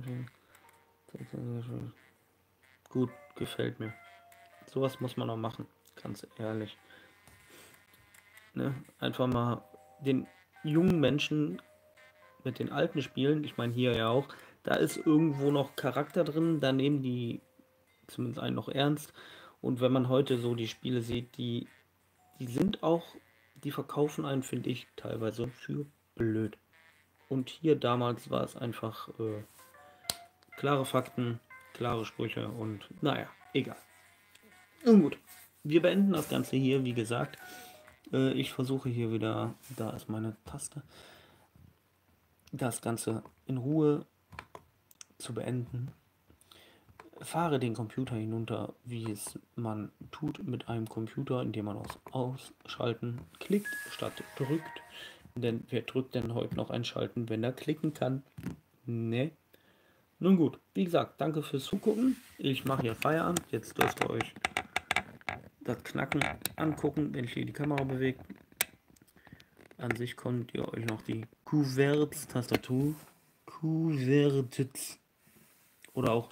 gut, gefällt mir. Sowas muss man auch machen, ganz ehrlich. Ne? Einfach mal den jungen Menschen mit den alten Spielen, ich meine hier ja auch, da ist irgendwo noch Charakter drin, da nehmen die zumindest einen noch ernst. Und wenn man heute so die Spiele sieht, die sind auch, die verkaufen einen, finde ich, teilweise für blöd. Und hier damals war es einfach klare Fakten, klare Sprüche und naja, egal. Nun gut, wir beenden das Ganze hier, wie gesagt. Ich versuche hier wieder, da ist meine Taste, das Ganze in Ruhe zu beenden. Fahre den Computer hinunter, wie es man tut mit einem Computer, indem man auf Ausschalten klickt statt drückt. Denn wer drückt denn heute noch einschalten, wenn er klicken kann? Ne? Nun gut, wie gesagt, danke fürs Zugucken. Ich mache hier Feierabend. Jetzt dürft ihr euch das Knacken angucken, wenn ich hier die Kamera bewege. An sich könnt ihr euch noch die Kuverts-Tastatur Kuverts oder auch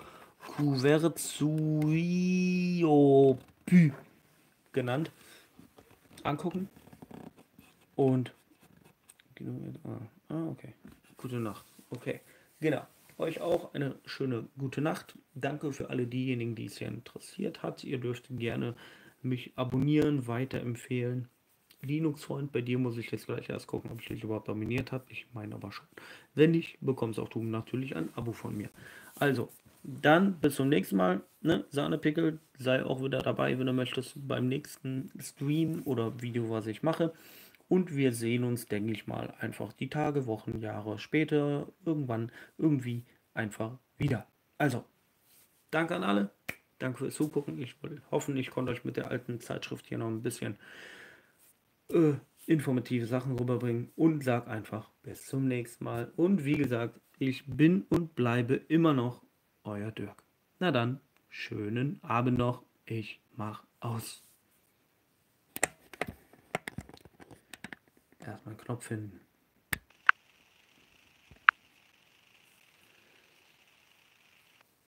Kuvertsuiopy genannt angucken. Und okay. Gute Nacht. Okay. Genau. Euch auch eine schöne gute Nacht. Danke für alle diejenigen, die es hier interessiert hat. Ihr dürft gerne mich abonnieren, weiterempfehlen. Linux-Freund, bei dir muss ich jetzt gleich erst gucken, ob ich dich überhaupt abonniert habe. Ich meine aber schon. Wenn nicht, bekommst auch du natürlich ein Abo von mir. Also, dann bis zum nächsten Mal. Ne? Sahnepickel, sei auch wieder dabei, wenn du möchtest, beim nächsten Stream oder Video, was ich mache. Und wir sehen uns, denke ich mal, einfach die Tage, Wochen, Jahre später, irgendwann, irgendwie einfach wieder. Also, danke an alle. Danke fürs Zugucken. Ich will hoffen, ich konnte euch mit der alten Zeitschrift hier noch ein bisschen informative Sachen rüberbringen und sag einfach bis zum nächsten Mal. Und wie gesagt, ich bin und bleibe immer noch euer Dirk. Na dann, schönen Abend noch. Ich mach aus. Erstmal einen Knopf finden.